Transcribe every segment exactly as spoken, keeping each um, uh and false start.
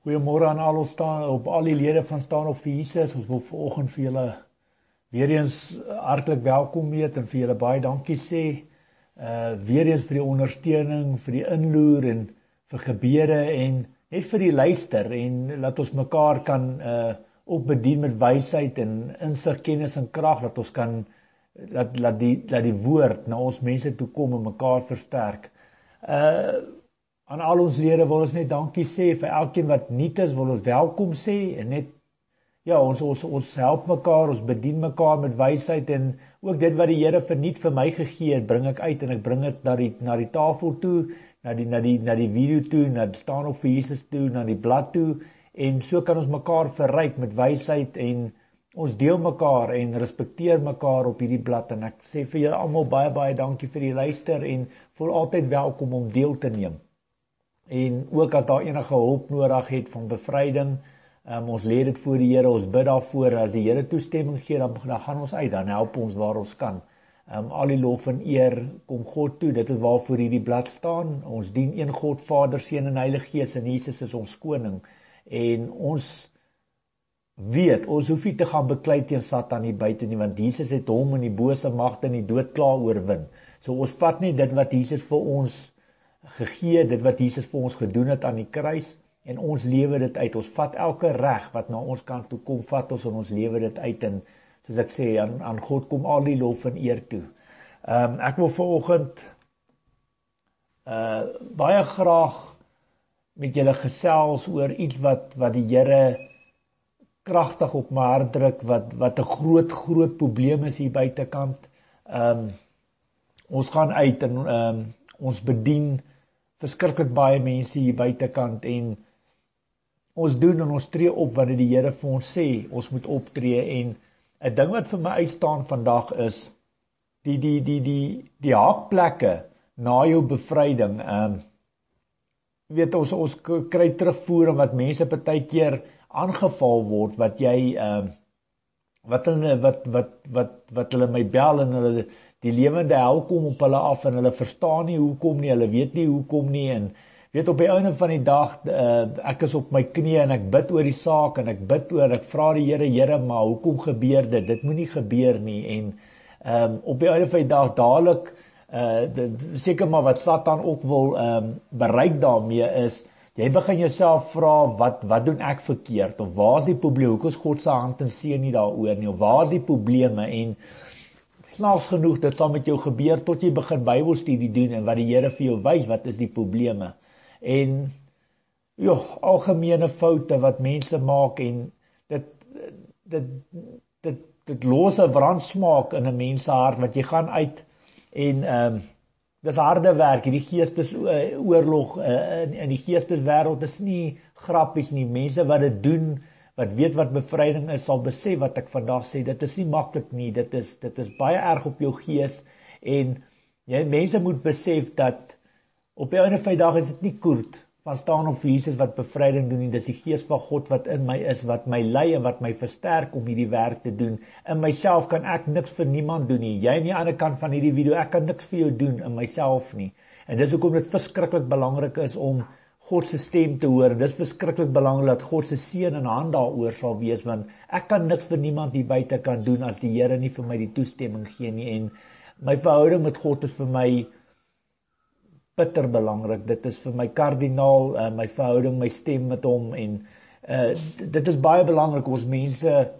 Goeiemôre aan al ons staan op al die lede van Staan Op vir Jesus. Ons wil vanoggend vir julle weer eens hartlik welkom heet en vir julle baie dankie sê. Uh weer eens vir die ondersteuning, vir die inloer en vir gebede en net vir die luister en laat ons mekaar kan uh ook bedien met wysheid en insig, kennis en krag, dat ons kan laat laat die laat die woord na ons mense toe kom en mekaar versterk. Uh Aan al ons lede wil ons net dankie sê, vir elkeen wat nuut is, wil ons welkom sê, en net, ja, ons, ons, ons help mekaar, ons bedien mekaar met wysheid, en ook dit wat die Here verniet vir my gegee het, bring ek uit, en ek bring dit na die, na die tafel toe, na die, na die, na die video toe, na die Staan Op vir Jesus toe, na die blad toe, en so kan ons mekaar verryk met wysheid, en ons deel mekaar, en respekteer mekaar op hierdie blad, en ek sê vir julle almal baie, baie dankie vir die luister, en voel altyd welkom om deel te neem. En ook as daar enige hulp nodig het van bevryding, um, ons lê dit voor die Here, ons bid daarvoor, as die Here toestemming gee, dan, dan gaan ons uit, dan help ons waar ons kan. Um, al die lof en eer kom God toe, dit is waarvoor hierdie blad staan, ons dien een God, Vader, Seun en Heilige Gees, en Jesus is ons koning, en ons weet, ons hoef nie te gaan beklei teen Satan hier buite nie, want Jesus het hom en die bose magte en die dood klaar oorwin. So ons vat nie dit wat Jesus vir ons gegee, dit wat Jesus vir ons gedoen het aan die kruis, en ons lewe dit uit, ons vat elke reg wat na ons kant toe kom, vat ons en ons lewe dit uit, en soos ek sê, aan, aan God kom al die lof en eer toe. Um, ek wil vanoggend uh, baie graag met julle gesels oor iets wat, wat die Here kragtig op my hart druk, wat, wat 'n groot, groot probleem is hier buitekant. Um, ons gaan uit en um, ons bedien verskriklik baie mense hier buitekant, en ons doen en ons tree op wanneer die Here vir ons sê, ons moet optree, en 'n ding wat vir my uitstaan vandag is, die, die, die, die, die haakplekke na jou bevryding. Um, weet ons, ons kry terugvoer wat mense partykeer aangeval word, wat jy, um, wat hulle, wat, wat, wat, wat hulle my bel, en hulle, die lewende hel kom op hulle af, en hulle verstaan nie hoekom nie, hulle weet nie hoekom nie, en weet op die einde van die dag, uh, ek is op my knie, en ek bid oor die saak, en ek bid oor, ek vra die Here, Here, maar hoekom gebeur dit, dit moet nie gebeur nie, en um, op die einde van die dag, dadelik, uh, seker maar wat Satan ook wil um, bereik daarmee is, jy begin jouself vra, wat, wat doen ek verkeerd, of waar is die probleem, hoekom is God se hand en seën nie daaroor nie, of waar is die probleme, en snaaks genoeg, dit sal met jou gebeur, tot jy begin Bybelstudie doen, en wat die Here vir jou wys, wat is die probleme, en, joh, algemene foute wat mense maak, en dit, dit, dit, dit los 'n brandsmaak in 'n mens se hart, wat jy gaan uit, en, um, dis harde werk, die geestesoorlog uh, in, in die geesteswêreld is nie grappies nie, mense wat dit doen, wat weet wat bevryding is, sal besef wat ek vandag sê, dit is nie maklik nie, dit is, dit is baie erg op jou gees, en jy, mense moet besef dat, op die einde van die dag is dit nie koerd, van Staan Op vir Jesus wat bevryding doen nie, dis die gees van God wat in my is, wat my lei en wat my versterk om hierdie werk te doen. In myself kan ek niks vir niemand doen nie, jy aan die ander kant van hierdie video, ek kan niks vir jou doen, in myself nie, en dis hoekom dit verskriklik belangrik is om God se stem te hoor, dis verskriklik belangrik dat God se seën en hand daaroor sal wees, want ek kan niks vir niemand hier buite kan doen, as die Here nie vir my die toestemming gee nie, en my verhouding met God is vir my bitter belangrik, dit is vir my kardinaal, uh, my verhouding, my stem met hom, en uh, dit is baie belangrik, ons mense,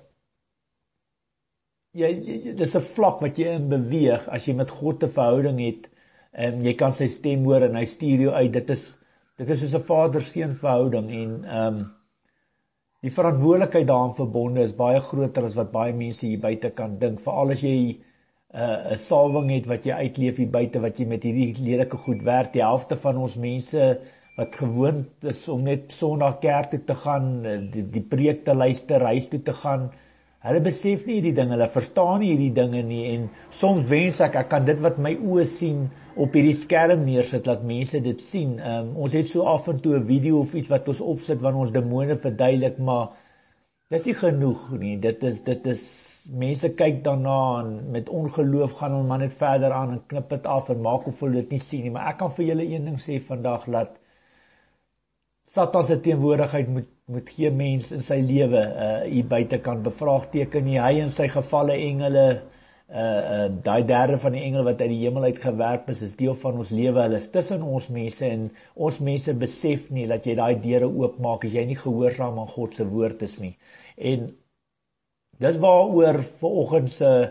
jy, jy, dit is 'n vlak wat jy in beweeg, as jy met God 'n verhouding het, en jy kan sy stem hoor, en hy stuur jou uit, dit is Dit is soos 'n vader-seun verhouding, en um, die verantwoordelikheid daaraan verbonde is baie groter as wat baie mense hier buite kan dink, veral as jy 'n uh, salwing het wat jy uitleef hier buite, wat jy met hierdie lelike goed werk, die helfte van ons mense wat gewoond is om net Sondag kerk toe te gaan, die, die preek te luister, huis toe te gaan, hulle besef nie hierdie dinge, hulle verstaan nie hierdie dinge nie, en soms wens ek, ek kan dit wat my oë sien, op hierdie skerm neersit, laat mense dit sien. Um, ons het so af en toe 'n video of iets wat ons opsit, wanneer ons demone verduidelik, maar dis nie genoeg nie, dit is, dit is, mense kyk daarna, en met ongeloof gaan hulle maar net verder aan, en knip dit af, en maak of hulle dit nie sien nie, maar ek kan vir julle een ding sê vandag, laat Satan se teenwoordigheid moet moet geen mens in sy lewe uh, hier buite kan bevraagteken nie. Hy en sy gevalle engele, uh, uh, daai derde van die engele wat uit die hemel uitgewerp is, is deel van ons lewe. Hulle is tussen ons mense en ons mense besef nie dat jy daai deure oopmaak as jy nie gehoorsaam aan God se woord is nie. En dis waaroor vanoggend se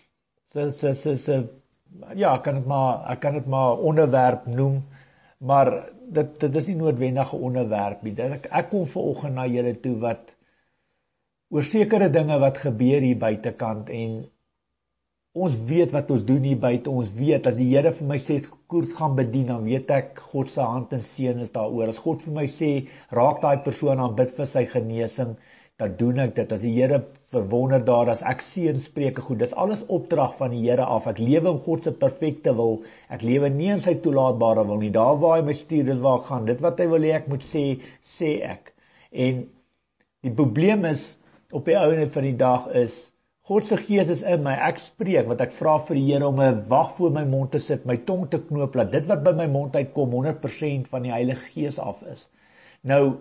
se se se se ja, kan dit maar ek kan dit maar onderwerp noem, maar dit dit is nie noodwendige onderwerp nie. Ek ek kom vanoggend na julle toe wat oor sekere dinge wat gebeur hier buitekant en ons weet wat ons doen hier buite. Ons weet as die Here vir my sê koers gaan bedien, dan weet ek God se hand en seën is daaroor. As God vir my sê raak daai persoon aan, bid vir sy genesing, dan doen ek dit. As die Here verwonder daar, as ek seën spreuke goed, dis alles opdrag van die Here af. Ek lewe in God se perfekte wil. Ek lewe nie in sy toelaatbare wil nie. Daar waar hy my stuur, dis waar ek gaan. Dit wat hy wil hê ek moet sê, sê ek. En die probleem is op die einde van die dag is God se gees is in my. Ek spreek wat ek vra vir die Here om 'n wag voor my mond te sit, my tong te knoop, dat dit wat by my mond uitkom honderd persent van die Heilige Gees af is. Nou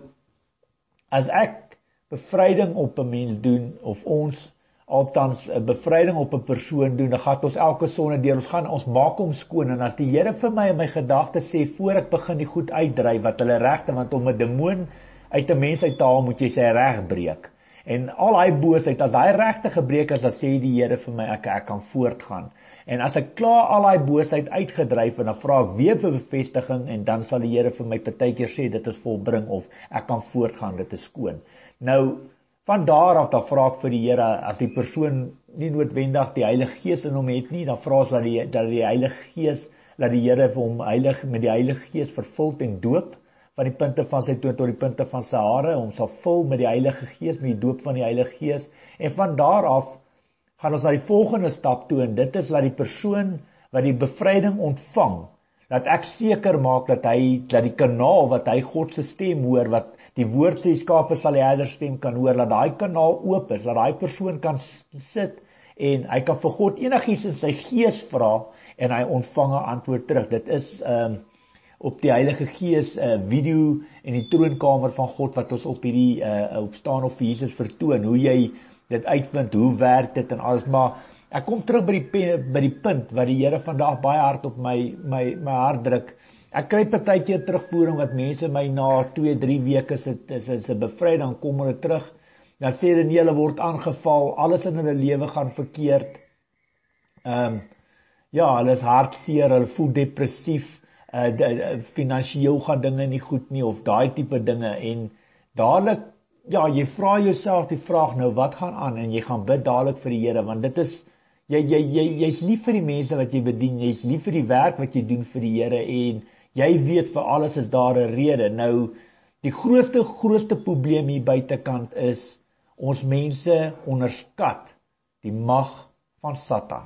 as ek bevryding op 'n mens doen, of ons althans 'n bevryding op 'n persoon doen, dan gaan ons elke sonde deur, ons gaan ons maak hom skoon. En as die Here vir my in my gedagtes sê voor ek begin die goed uitdryf wat hulle regte, want om 'n demoon uit 'n mens uit te haal moet jy sy reg breek. En al hy boosheid, as hy regte gebreek is, dan sê die Here vir my ek ek kan voortgaan. En as ek klaar al hy boosheid uitgedryf en dan vra ek weer vir bevestiging en dan sal die Here vir my partykeer sê dit is volbring of ek kan voortgaan, dit is skoon. Nou van daar af dan vra ek vir die Here, as die persoon nie noodwendig die Heilige Gees in hom het nie, dan vra ons dat die dat die Heilige Gees, dat die Here vir hom heilig met die Heilige Gees vervul en doop van die punte van sy toon tot die punte van sy hare, hom sal vul met die Heilige Gees, met die doop van die Heilige Gees. En van daar af gaan ons na die volgende stap toe, en dit is dat die persoon wat die bevryding ontvang, dat ek seker maak dat hy, dat die kanaal wat hy God se stem hoor, wat die woord sê skape sal die herder stem kan hoor, dat daai kanaal oop is, dat daai persoon kan sit en hy kan vir God enigiets in sy gees vra en hy ontvang 'n antwoord terug. Dit is um, op die Heilige Gees uh, video in die troonkamer van God wat ons op hierdie uh, opstaan of Jesus vertoon, hoe jy dit uitvind, hoe werk dit en alles, maar ek kom terug by die, by die punt wat die Here vandag baie hard op my, my, my hart druk. Ek kry partykeer terugvoering wat mense my na twee, drie weke is is is 'n bevryding, dan kom hulle terug, dan sê hulle nie, hulle word aangeval, alles in hulle lewe gaan verkeerd. Ehm um, ja, hulle is hartseer, hulle voel depressief, uh, finansieel gaan dinge nie goed nie of daai tipe dinge en dadelik ja, jy vra jouself die vraag nou, wat gaan aan? En jy gaan bid dadelik vir die Here, want dit is jy jy jy jy's lief vir die mense wat jy bedien, jy's lief vir die werk wat jy doen vir die Here en jy weet vir alles is daar 'n rede. Nou die grootste grootste probleem hier buitekant is ons mense onderskat die mag van Satan.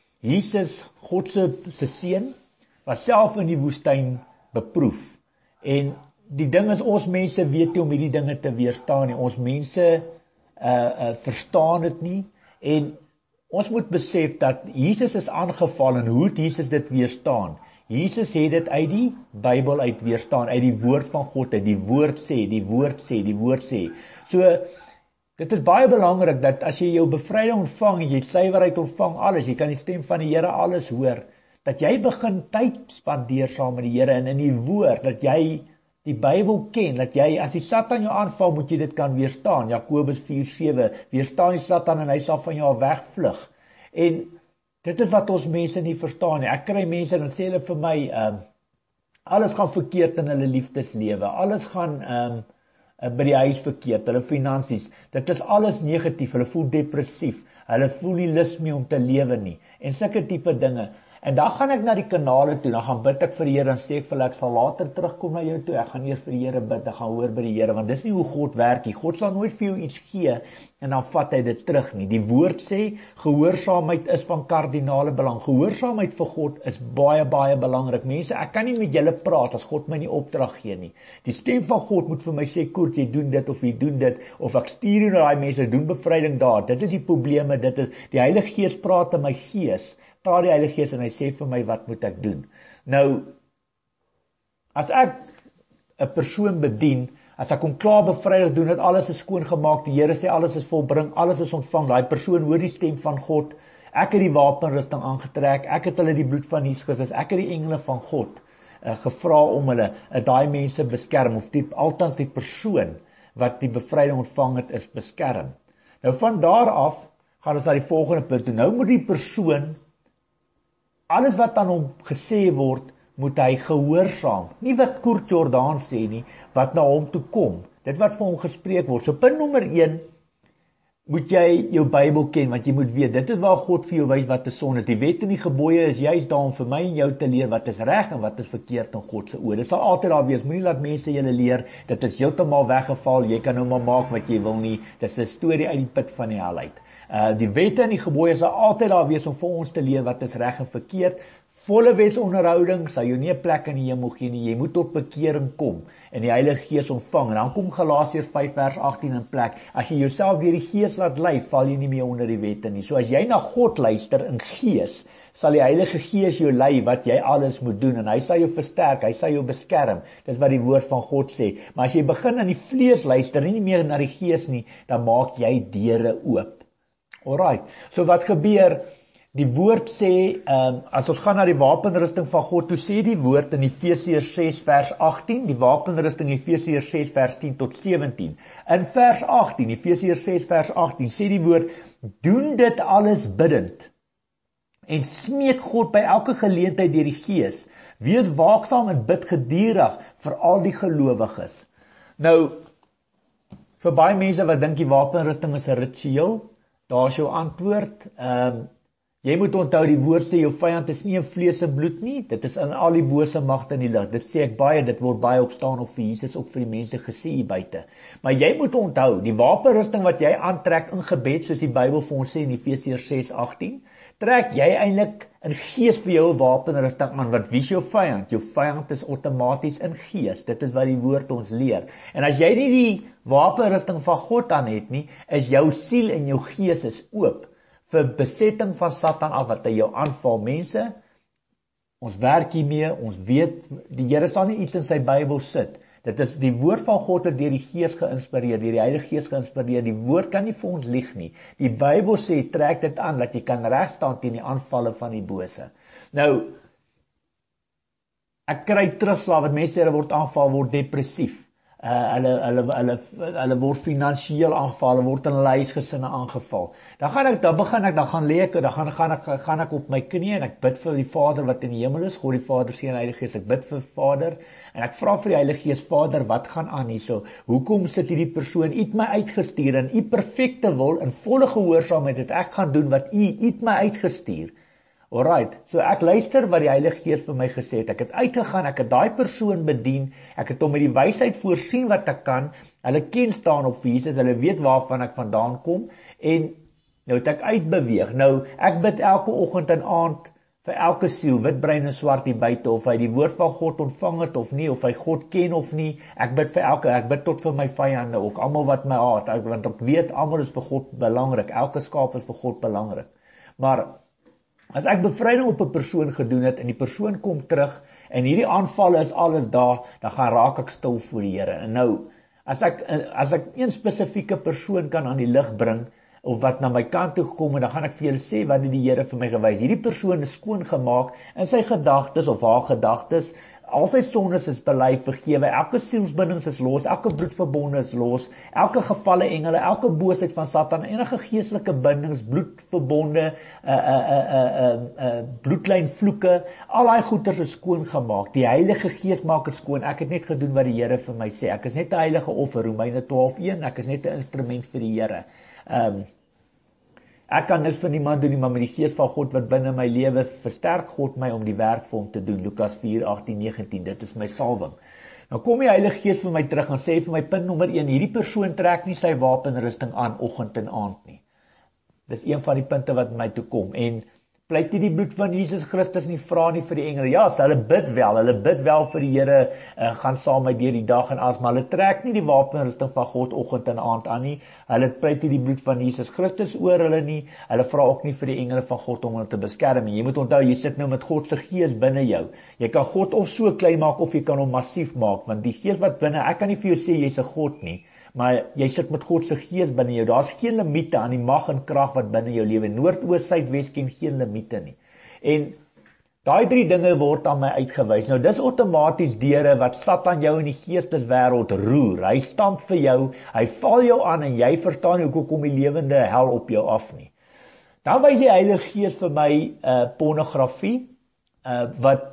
Jesus, God se se seun, was self in die woestyn beproef. En die ding is, ons mense weet nie om hierdie dinge te weerstaan nie. Ons mense uh, uh, verstaan dit nie. En ons moet besef dat Jesus is aangeval en hoe het Jesus dit weerstaan? Jesus het dit uit die Bybel uit weerstaan, uit die woord van God, uit die woord sê, die woord sê, die woord sê. So, dit is baie belangrik dat as jy jou bevryding ontvang, jy suiwerheid ontvang, alles, jy kan die stem van die Here alles hoor, dat jy begin tyd spandeer saam met die Here en in die woord, dat jy die Bybel ken, dat jy, as die Satan jou aanval, moet jy dit kan weerstaan. Jakobus vier sewe, weerstaan die Satan en hy sal van jou wegvlug. En dit is wat ons mense nie verstaan nie. Ek kry mense, dan sê hulle vir my, um, alles gaan verkeerd in hulle liefdeslewe, alles gaan um, by die huis verkeerd, hulle finansies, dit is alles negatief, hulle voel depressief, hulle voel nie lus meer om te lewe nie, en sulke tipe dinge. En dan gaan ek na die kanale toe, dan gaan bid ek vir die Here en sê ek vir hulle, ek sal later terugkom na jou toe, ek gaan eers vir die Here bid, ek gaan hoor by die Here, want dis nie hoe God werk nie. God sal nooit vir jou iets gee en dan vat hy dit terug nie. Die woord sê, gehoorsaamheid is van kardinale belang. Gehoorsaamheid vir God is baie, baie belangrik. Mense, ek kan nie met julle praat as God my nie opdrag gee nie. Die stem van God moet vir my sê, Koert, jy doen dit of jy doen dit, of ek stuur na daai mense, doen bevryding daar. Dit is die probleme, dit is, die Heilige Gees praat in my gees, praat die Heilige Gees en hy sê vir my, wat moet ek doen? Nou, as ek 'n persoon bedien, As ek hom klaar bevrydig doen, dat alles is skoon gemaak, die Here sê alles is volbring, alles is ontvang, daai persoon hoor die stem van God, ek het die wapenrusting aangetrek, ek het hulle die bloed van Jesus Christus, ek het die engele van God uh, gevra om hulle, uh, daai mense beskerm, of die, althans die persoon wat die bevryding ontvang het, is beskerm. Nou van daar af, gaan ons na die volgende punt toe. Nou moet die persoon, alles wat aan hom gesê word, moet hy gehoorsaam. Nie wat Koert Jordaan sê nie, wat na hom toe kom. Dit wat vir hom gespreek word. So punt nommer een, moet jy jou Bybel ken, want jy moet weet, dit is waar God vir jou wys wat is sonde is. Die wet en die gebooie is juist daar om vir my en jou te leer wat is reg en wat is verkeerd in God se oë. Dit sal altyd daar wees. Moenie laat mense julle leer, dit is heeltemal weggeval, jy kan nou maar maak wat jy wil nie. Dit is 'n storie uit die put van die hel uit. Uh, die wette en die gebooie sal altyd daar wees om vir ons te leer wat is reg en verkeerd. Volle wetsonderhouding sal jou nie 'n plek in die hemel gee nie. Jy moet tot bekering kom en die Heilige Gees ontvang. En dan kom Galasiërs vyf vers agttien in plek. As jy jouself deur die Gees laat lei, val jy nie meer onder die wette nie. So as jy na God luister in Gees, sal die Heilige Gees jou lei wat jy alles moet doen en hy sal jou versterk, hy sal jou beskerm. Dis wat die woord van God sê. Maar as jy begin aan die vlees luister, nie meer na die Gees nie, dan maak jy deure oop. Alright. So wat gebeur? Die woord sê, um, as ons gaan na die wapenrusting van God, toe sê die woord in Efesiërs ses vers agttien, die wapenrusting Efesiërs ses vers tien tot sewentien. In vers agttien, Efesiërs ses vers agttien, sê die woord, doen dit alles bidend, en smeek God by elke geleentheid deur die Gees, wees waaksaam en bid gedurig vir al die gelowiges. Nou, vir baie mense wat dink die wapenrusting is 'n ritueel, daar is jou antwoord, um, jy moet onthou, die woord sê, jou vyand is nie in vlees en bloed nie, dit is in al die bose magte in die lig. Dit sê ek baie, dit word baie opstaan op vir Jesus, ook vir die mense gesê hier buite. Maar jy moet onthou, die wapenrusting wat jy aantrek in gebed, soos die Bybel vir ons sê in Efesiërs ses agttien, trek jy eintlik in gees vir jou 'n wapenrusting aan, want wie is jou vyand? Jou vyand is outomaties in gees, dit is wat die woord ons leer. En as jy nie die wapenrusting van God aan het nie, is jou siel en jou gees is oop vir besetting van Satan af, wat hy jou aanval. Mense, ons werk hiermee, ons weet, die Here sal nie iets in sy Bybel sit. Dit is die woord van God is deur die Gees geïnspireer, deur die Heilige Gees geïnspireer. Die woord kan nie vir ons lieg nie. Die Bybel sê, trek dit aan, dat jy kan regstaan teen die aanvalle van die bose. Nou, ek kry terugslag, wat mense hulle word aanval, word depressief. Uh, hulle, hulle, hulle, hulle word finansiëel aangeval, hulle word in hulle huisgesinne aangeval. Dan gaan ek, dan begin ek, dan gaan lê ek, dan gaan, gaan, ek, gaan ek op my knieë en ek bid vir die Vader wat in die hemel is, God die Vader, Seun en Heilige Gees. Ek bid vir Vader en ek vra vir die Heilige Gees, Vader, wat gaan aan hierso? Hoekom sit hierdie persoon, U het my uitgestuur in U perfekte wil, in volle gehoorsaamheid het ek gaan doen wat U, U het my uitgestuur. Alright, so ek luister wat die Heilige Gees vir my gesê het. Ek het uitgegaan, ek het daai persoon bedien, ek het hom met die wysheid voorsien wat ek kan. Hulle ken staan op Jesus, hulle weet waarvan ek vandaan kom en nou het ek uitbeweeg. Nou, ek bid elke oggend en aand vir elke siel, wit, bruin en swart hier buite, of hy die woord van God ontvang het of nie, of hy God ken of nie. Ek bid vir elke, ek bid tot vir my vyande ook, almal wat my haat, want ek weet almal is vir God belangrik. Elke skaap is vir God belangrik. Maar as ek bevryding op 'n persoon gedoen het en die persoon kom terug en hierdie aanvalle is alles daar, dan gaan raak ek stil voor die Here. En nou, as ek as ek een spesifieke persoon kan aan die lig bring of wat na my kant toe gekom en dan gaan ek vir julle sê wat het die Here vir my gewys. Hierdie persoon is skoon gemaak in sy gedagtes of haar gedagtes. Al sy sondes is bely, vergewe, elke sielsbindings is los, elke bloedverbonde is los, elke gevalle engele, elke boosheid van Satan, enige geestelike bindings, bloedverbonde, uh, uh, uh, uh, uh, bloedlynvloeke, al daai goeters is skoon gemaak. Die Heilige Gees maak dit skoon. Ek het net gedoen wat die Here vir my sê. Ek is net 'n heilige offer, Romeine twaalf een, ek is net 'n instrument vir die Here. Um, Ek kan niks vir niemand doen nie, maar met die Gees van God wat binne my lewe, versterk God my om die werk vir hom te doen. Lukas vier agttien negentien, dit is my salwing. Nou kom die Heilige Gees vir my terug en sê vir my punt nommer een, hierdie persoon trek nie sy wapenrusting aan oggend en aand nie. Dis een van die punte wat my toe kom. En pleit nie die bloed van Jesus Christus nie, vra nie vir die engele. Ja, so hulle bid wel, hulle bid wel vir die Here, uh, gaan saam met deur die dag en as, maar hulle trek nie die wapenrusting van God oggend en aand aan nie. Hulle pleit nie die bloed van Jesus Christus oor hulle nie. Hulle vra ook nie vir die engele van God om hulle te beskerm nie. Jy moet onthou, jy sit nou met God se gees binne jou. Jy kan God of so klein maak of jy kan hom massief maak, want die gees wat binne, ek kan nie vir jou sê jy's 'n God nie, maar jy sit met God se gees binne jou. Daar's geen limiete aan die mag en krag wat binne jou lewe. Noord, oos, suid, wes ken geen limiete nie. En daai drie dinge word aan my uitgewys. Nou dis outomaties deure wat Satan jou in die geesteswêreld roer. Hy stamp vir jou, hy val jou aan en jy verstaan nie hoe kom die lewende hel op jou af nie. Dan wys die Heilige Gees vir my uh, pornografie, uh, wat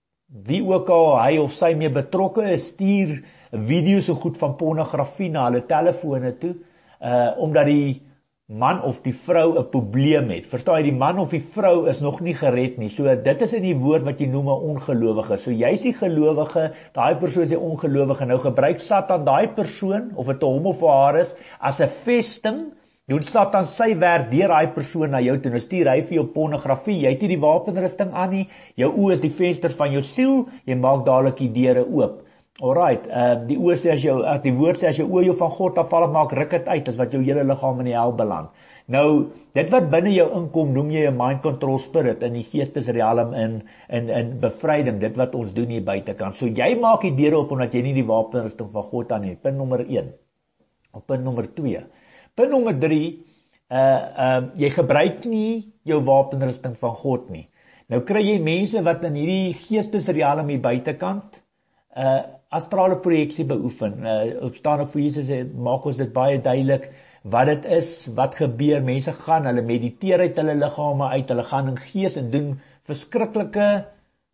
wie ook al hy of sy mee betrokke is, stuur video's en goed van pornografie na hulle telefone toe, uh, omdat die man of die vrou 'n probleem het. Verstaan jy, die man of die vrou is nog nie gered nie. So dit is in die woord wat jy noem 'n ongelowige. So jy's die gelowige, daai persoon is die ongelowige. Nou gebruik Satan daai persoon, of dit hom of haar is, as 'n vesting. Doen Satan sy werk deur daai persoon na jou toe. Nou stuur hy vir jou pornografie. Jy het nie die wapenrusting aan nie. Jou oë is die venster van jou siel. Jy maak dadelik die deure oop. Alright, uh, die oë sê as jou, as die woord sê as jou oë jou van God afval maak, ruk dit uit, as wat jou hele liggaam in die hel beland. Nou, dit wat binne jou inkom, noem jy 'n mind control spirit in die geestesrealm in, in, in bevryding, dit wat ons doen hier buitekant. So jy maak die deure op, omdat jy nie die wapenrusting van God aan het. Punt nommer een. Of punt nommer twee. Punt nommer drie, uh, uh, jy gebruik nie jou wapenrusting van God nie. Nou kry jy mense wat in hierdie geestesrealm hier buitekant, uh, astrale projeksie beoefen. Uh, op staan of Jesus maak ons dit baie duidelik wat dit is, wat gebeur. Mense gaan, hulle mediteer uit hulle liggame uit, hulle gaan in gees en doen verskriklike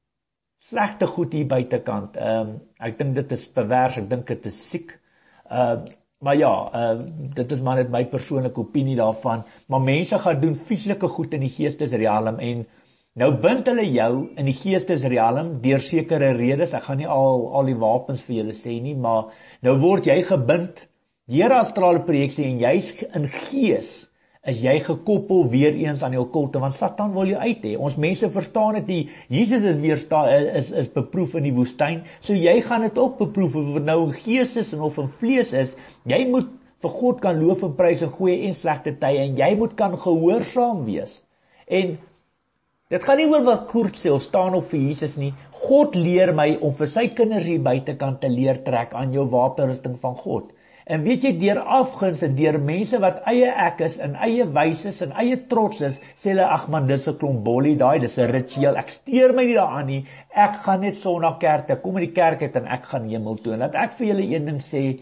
slegte goed hier buitekant. Um, ek dink dit is pervers, ek dink dit is siek. Uh, maar ja, uh, dit is maar net my persoonlike opinie daarvan. Maar mense gaan doen vieslike goed in die geestesrealm en nou bind hulle jou in die geestesrealm deur sekere redes. Ek gaan nie al al die wapens vir julle sê nie, maar nou word jy gebind deur astrale projeksie en jy's in gees is jy gekoppel weer eens aan die okkulte, want Satan wil jou uit hê. Ons mense verstaan dit nie. Jesus is weersta is is beproef in die woestyn, so jy gaan dit ook beproef of dit nou in gees is en of in vlees is. Jy moet vir God kan loof en prys in goeie en slegte tye en jy moet kan gehoorsaam wees. En dit gaan nie oor wat Koert sê of staan op vir Jesus nie. God leer my om vir sy kinders hier buitekant te leer trek aan jou wapenrusting van God. En weet jy, deur afguns en deur mense wat eie ek is, en eie wys is, en eie trots is, sê hulle, ag man, dis 'n klomp bollie daai, dis 'n ritueel, ek steur my nie daaraan nie, ek gaan net Sondag kerk toe, kom in die kerk uit en ek gaan hemel toe. En laat ek vir julle een ding sê,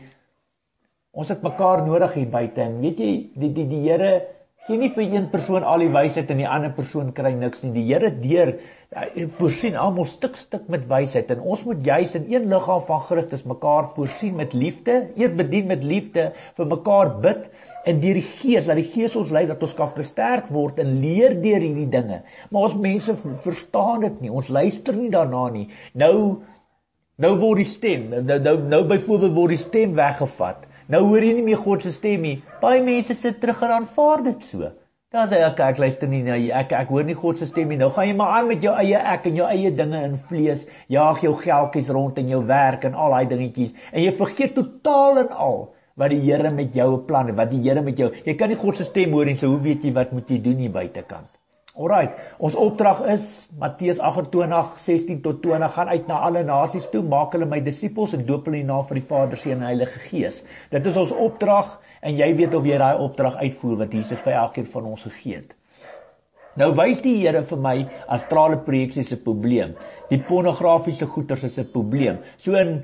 ons het mekaar nodig hier buite, en weet jy, die, die, die Here gee nie vir een persoon al die wysheid en die ander persoon kry niks nie. Die Here deur voorsien almal stuk stuk met wysheid en ons moet juis in een liggaam van Christus mekaar voorsien met liefde, eer bedien met liefde, vir mekaar bid en deur die Gees, dat die Gees ons lei dat ons kan versterk word en leer deur hierdie dinge. Maar ons mense verstaan dit nie. Ons luister nie daarna nie. Nou nou word die stem, nou nou, nou byvoorbeeld word die stem weggevat. Nou hoor jy nie meer God se stem nie. Baie mense sit terug en aanvaar dit so. Dan sê ek, ek luister nie, nou, ek, ek hoor nie God se stem nie. Nou gaan jy maar aan met jou eie ek en jou eie dinge in vlees. Jaag jou geldjies rond in jou werk en al daai dingetjies. En jy vergeet totaal en al wat die Here met jou 'n plan het, wat die Here met jou. Jy kan nie God se stem hoor en so hoe weet jy wat moet jy doen hier buitekant? Alright, ons opdrag is Matteus agt-en-twintig, sestien tot twintig, gaan uit na alle nasies toe, maak hulle my disippels en doop hulle in die naam van die Vader, Seun en Heilige Gees. Dit is ons opdrag en jy weet of jy daai opdrag uitvoer wat Jesus vir elkeen van ons gegee het. Nou wys die Here vir my astrale projeksie se probleem. Die pornografiese goeters is 'n probleem. So in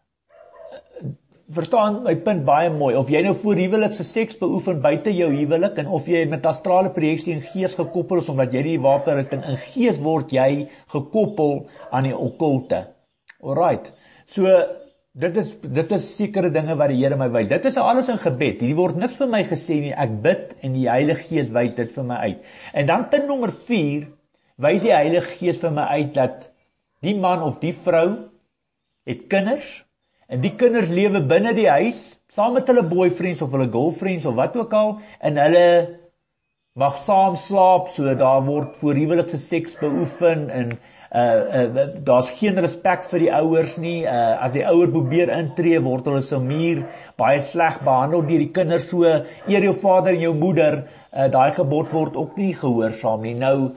verstaan my punt baie mooi, of jy nou voor huwelikse seks beoefen buite jou huwelik, en of jy met astrale projeksie in gees gekoppel is, omdat jy die wapenrusting in gees word jy gekoppel aan die okkulte. Alright, so dit is dit is sekere dinge wat die Here my wys. Dit is alles in gebed, hier word niks vir my gesê nie, ek bid en die Heilige Gees wys dit vir my uit. En dan punt nommer vier, wys die Heilige Gees vir my uit, dat die man of die vrou het kinders, en die kinders lewe binne die huis, saam met hulle boyfriends of hulle girlfriends of wat ook al, en hulle mag saam slaap, so daar word voorhuwelikse seks beoefen en uh, uh, daar's geen respek vir die ouers nie. Uh, as die ouer probeer intree, word hulle so muur baie sleg behandel deur die kinders. So eer jou vader en jou moeder, uh, daai gebod word ook nie gehoorsaam nie. Nou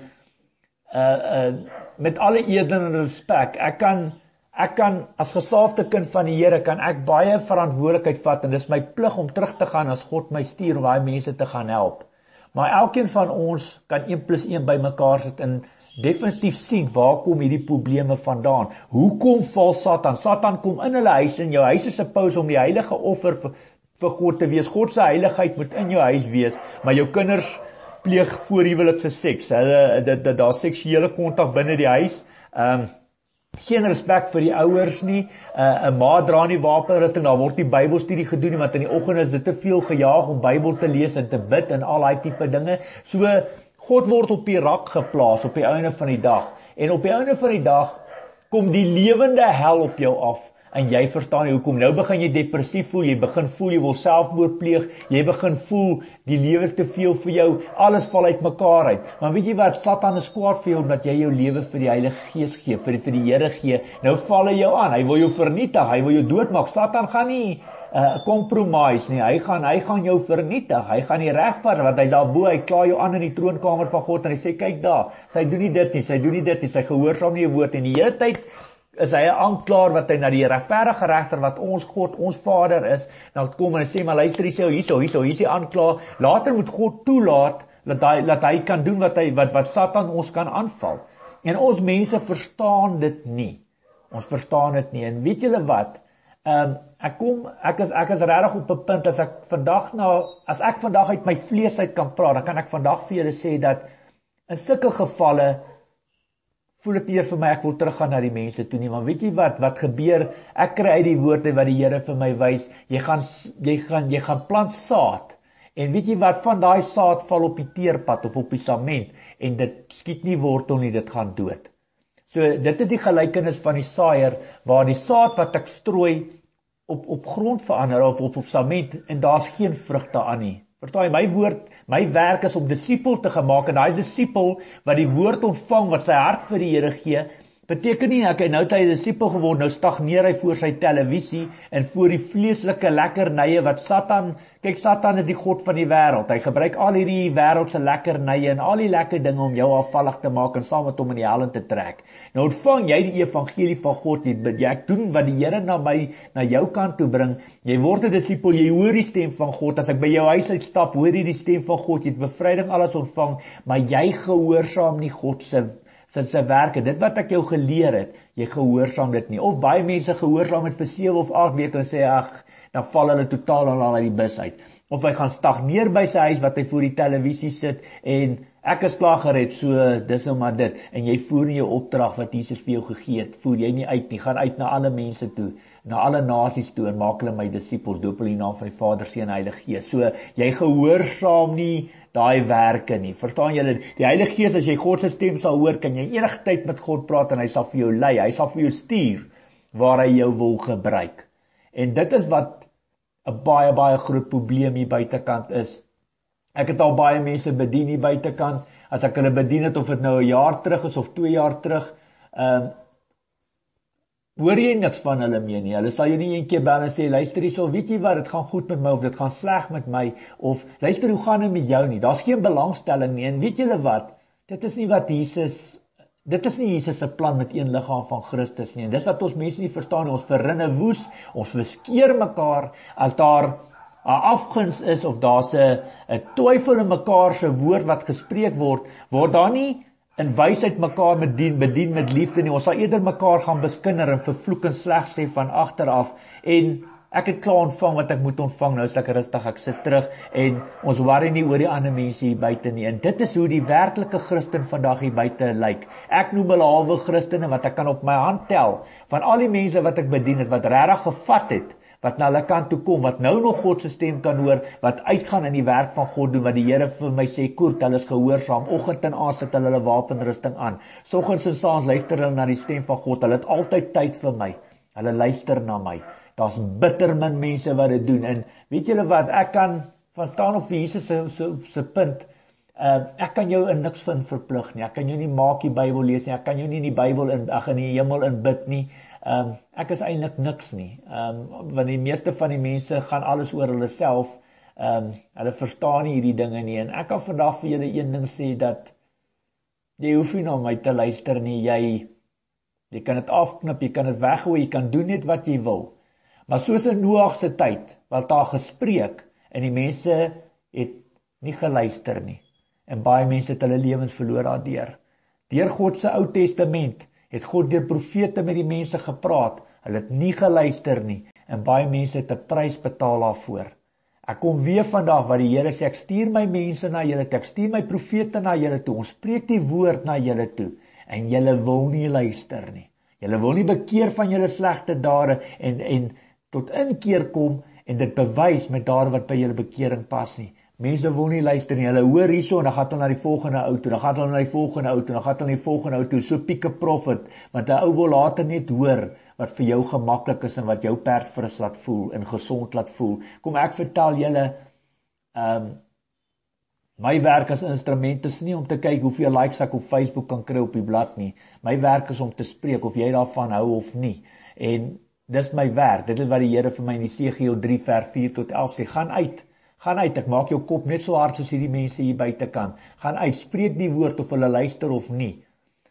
uh, uh, met alle eer en respek, ek kan Ek kan, as gesalfde kind van die Here, kan ek baie verantwoordelikheid vat, en dis my plig om terug te gaan as God my stuur om baie mense te gaan help. Maar elkeen van ons kan een plus een by mekaar sit en definitief sien waar kom hierdie probleme vandaan. Hoekom val Satan? Satan kom in hulle huis, en jou huis is supposed om die heilige offer vir, vir God te wees. God se heiligheid moet in jou huis wees, maar jou kinders pleeg voorhuwelikse seks. Hulle, dit, dit, daar seksuele kontak binne die huis. Um, Geen respek vir die ouers nie, 'n uh, ma dra nie wapenrusting, daar word nie Bybelstudie gedoen nie, want in die oggend is dit te veel gejaag om Bybel te lees en te bid en al daai tipe dinge. So, God word op die rak geplaas op die einde van die dag. En op die einde van die dag kom die lewende hel op jou af. En jy verstaan nie hoekom. Nou begin jy depressief voel, jy begin voel jy wil selfmoord pleeg, jy begin voel die lewe is te veel vir jou, alles val uit mekaar uit. Maar weet jy wat, Satan is kwaad vir jou omdat jy jou lewe vir die Heilige Gees gee, vir die, vir die Here gee. Nou val hy jou aan, hy wil jou vernietig, hy wil jou doodmaak. Satan gaan nie uh, compromise nie, hy gaan, hy gaan jou vernietig, hy gaan nie regvaar, want hy daar bo, hy kla jou aan in die troonkamer van God, en hy sê, kyk daar, sy doen nie dit nie, sy doen nie dit nie, sy gehoorsaam nie jou woord, en die hele tyd is hy 'n aanklaer wat hy na die regverdige regter wat ons God, ons Vader is, dan kom en hy sê, maar luister jy sê, hierso, hierso, hier is die aanklaer. Later moet God toelaat dat hy dat hy kan doen wat hy wat wat Satan ons kan aanval. En ons mense verstaan dit nie. Ons verstaan dit nie. En weet julle wat? Ehm um, ek kom ek is ek is regtig op 'n punt as ek vandag nou as ek vandag uit my vlees uit kan praat, dan kan ek vandag vir julle sê dat in sulke gevalle voel dit eers vir my, ek wil teruggaan na die mense toe nie, maar weet jy wat, wat gebeur, ek kry uit die woorde wat die Here vir my wys, jy gaan, jy gaan, jy gaan plant saad, en weet jy wat, van daai saad val op die teerpad, of op die sament, en dit skiet nie wortel nie, dit gaan dood. So, dit is die gelykenis van die saaier, waar die saad wat ek strooi, op, op grond verander, of op, op sament, en daar's geen vrugte aan nie. Verstaan jy, my woord, my werk is om disipel te gemaak, en daai disipel wat die woord ontvang, wat sy hart vir die Here gee, beteken nie, ek, nou het hy 'n disipel geword, nou stagneer hy voor sy televisie, en voor die vleeslike lekkernye, wat Satan, kyk, Satan is die god van die wêreld, hy gebruik al hierdie wêreldse lekkernye, en al die lekker dinge om jou afvallig te maak, en saam met hom in die hel in te trek. Nou ontvang jy die evangelie van God, jy, jy doen wat die Here na my, na jou kant toe bring, jy word 'n disipel, jy hoor die stem van God, as ek by jou huis uitstap, hoor jy die stem van God, jy het bevryding alles ontvang, maar jy gehoorsaam nie God se sy sy werke, dit wat ek jou geleer het, jy gehoorsaam dit nie, of baie mense gehoorsaam het vir sewe of agt weke en sê, ag, dan val hulle totaal al uit die bus uit, of hy gaan stagneer by sy huis, wat hy voor die televisie sit, en ek is klaar gered, so dis nou maar dit, en jy voer nie jou opdrag wat Jesus vir jou gegee het, voer jy nie uit nie, gaan uit na alle mense toe, na alle nasies toe, en maak hulle my disipels, doop hulle in die naam van die Vader, Seun en Heilige Gees, so jy gehoorsaam nie daai werke nie, verstaan julle, die Heilige Gees, as jy God se stem sal hoor, kan jy enige tyd met God praat, en hy sal vir jou lei, hy sal vir jou stuur, waar hy jou wil gebruik, en dit is wat 'n baie, baie groot probleem hier buitekant is. Ek het al baie mense bedien hier buitekant, as ek hulle bedien het, of dit nou 'n jaar terug is, of twee jaar terug, um, hoor jy niks van hulle meer nie, hulle sal jou nie een keer bel en sê, luister hier, so, weet jy wat, dit gaan goed met my, of dit gaan sleg met my, of, luister, hoe gaan dit met jou nie, daar's geen belangstelling nie, en weet julle wat, dit is nie wat Jesus, dit is nie Jesus se plan met een liggaam van Christus nie, en dis wat ons mense nie verstaan nie, ons verrinne woes, ons verskeer mekaar, as daar 'n afguns is, of daar's 'n 'n twyfel in mekaar se woord wat gespreek word, word daar nie in wysheid mekaar bedien, bedien met liefde nie, ons sal eerder mekaar gaan beskinder en vervloek en sleg sê van agteraf, en ek het klaar ontvang wat ek moet ontvang, nou is ek rustig, ek sit terug, en ons worry nie oor die ander mense hier buite nie, en dit is hoe die werklike Christen vandag hier buite lyk. Ek noem hulle halwe Christene, wat ek kan op my hand tel, van al die mense wat ek bedien het, wat regtig gevat het, wat na hulle kant toe kom, wat nou nog God se stem kan hoor, wat uitgaan in die werk van God doen, wat die Here vir my sê, koert, hulle is gehoorsaam, oggend en aand sit hulle hulle wapenrusting aan, soggens en saans luister hulle na die stem van God, hulle het altyd tyd vir my, hulle luister na my, daar's bitter min mense wat dit doen, en weet julle wat, ek kan van staan op vir Jesus se, se, se punt, Uh, ek kan jou in niks van verplig nie. Ek kan jou nie maak die Bybel lees nie. Ek kan jou nie in die Bybel in, ag in die hemel inbid nie. Um, ek is eintlik niks nie. Um, want die meeste van die mense gaan alles oor hulle self. Um, hulle verstaan nie hierdie dinge nie. En ek kan vandag vir julle een ding sê dat jy hoef nie na my te luister nie. Jy, jy kan dit afknip, jy kan dit weggooi, jy kan doen net wat jy wil. Maar soos in Noag se tyd, was daar gespreek en die mense het nie geluister nie. En baie mense het hulle lewens verloor daardeur. Deur God se Ou Testament het God deur profete met die mense gepraat. Hulle het nie geluister nie en baie mense het 'n prys betaal daarvoor. Ek kom weer vandag wat die Here sê, ek stuur my mense na julle toe, ek stuur my profete na julle toe. Ons spreek die woord na julle toe en julle wil nie luister nie. Julle wil nie bekeer van julle slegte dade en en tot inkeer kom en dit bewys met dade wat by julle bekering pas nie. Mense wil nie luister nie, hulle hoor hierso en dan gaan hulle na die volgende ou toe, dan gaan hulle na die volgende ou toe, dan gaan hulle na die volgende ou toe, so piek 'n profet, want 'n ou wil later net hoor wat vir jou gemaklik is en wat jou perd fris laat voel en gesond laat voel. Kom ek vertel julle, um, my werk as instrument is nie om te kyk hoeveel likes ek op Facebook kan kry op die blad nie. My werk is om te spreek of jy daarvan hou of nie. En dis my werk, dit is wat die Here vir my in Jesegiel drie vers vier tot elf sê, gaan uit. Gaan uit, ek maak jou kop net so hard soos hierdie mense hier buitekant. Gaan uit, spreek die woord of hulle luister of nie.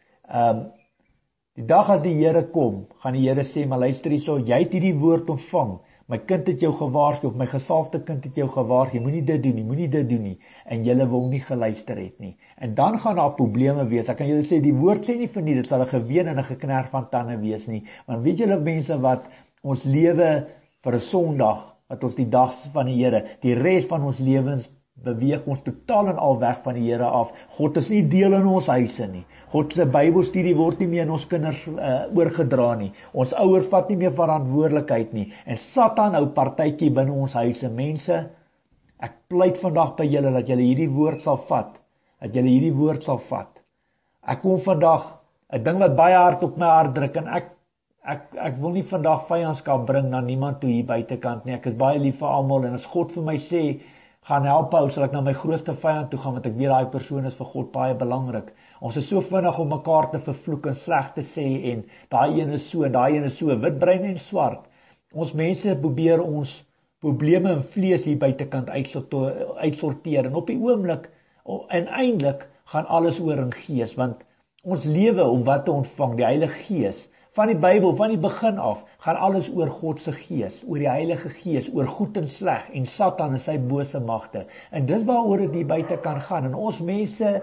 Um, die dag as die Here kom, gaan die Here sê, maar luister hierso, jy het hierdie woord ontvang. My kind het jou gewaarsku, of my gesalfde kind het jou gewaarsku, jy moenie dit doen nie, moenie dit doen nie. En julle wil nie geluister het nie. En dan gaan daar probleme wees. Ek kan julle sê, die woord sê nie vir nie, dit sal 'n geween en 'n geknerf van tande wees nie. Want weet julle mense wat, ons lewe vir 'n Sondag, wat ons die dag van die Here, die res van ons lewens beweeg ons totaal en al weg van die Here af. God is nie deel in ons huise nie. God se Bybelstudie word nie meer aan ons kinders uh, oorgedra nie. Ons ouers vat nie meer verantwoordelikheid nie. En Satan hou partytjie binne ons huise. Mense, ek pleit vandag by julle dat julle hierdie woord sal vat. Dat julle hierdie woord sal vat. Ek kom vandag, 'n ding wat baie hard op my hart druk en ek Ek, ek wil nie vandag vyandskap bring na niemand toe hier buitekant nie. Ek is baie lief vir almal en as God vir my sê, gaan help hou, sal ek na my grootste vyand toe gaan, want ek weet daai persoon is vir God baie belangrik. Ons is so vinnig om mekaar te vervloek en sleg te sê en daai een is so en daai een is so, wit, bruin en swart. Ons mense probeer ons probleme en vlees hier buitekant uitsorteer en op die oomblik en eintlik gaan alles oor in gees, want ons lewe om wat te ontvang, die Heilige Gees. Van die Bybel, van die begin af, gaan alles oor God se Gees, oor die Heilige Gees, oor goed en sleg, en Satan en sy bose magte. En dis waaroor dit hier buite kan gaan, en ons mense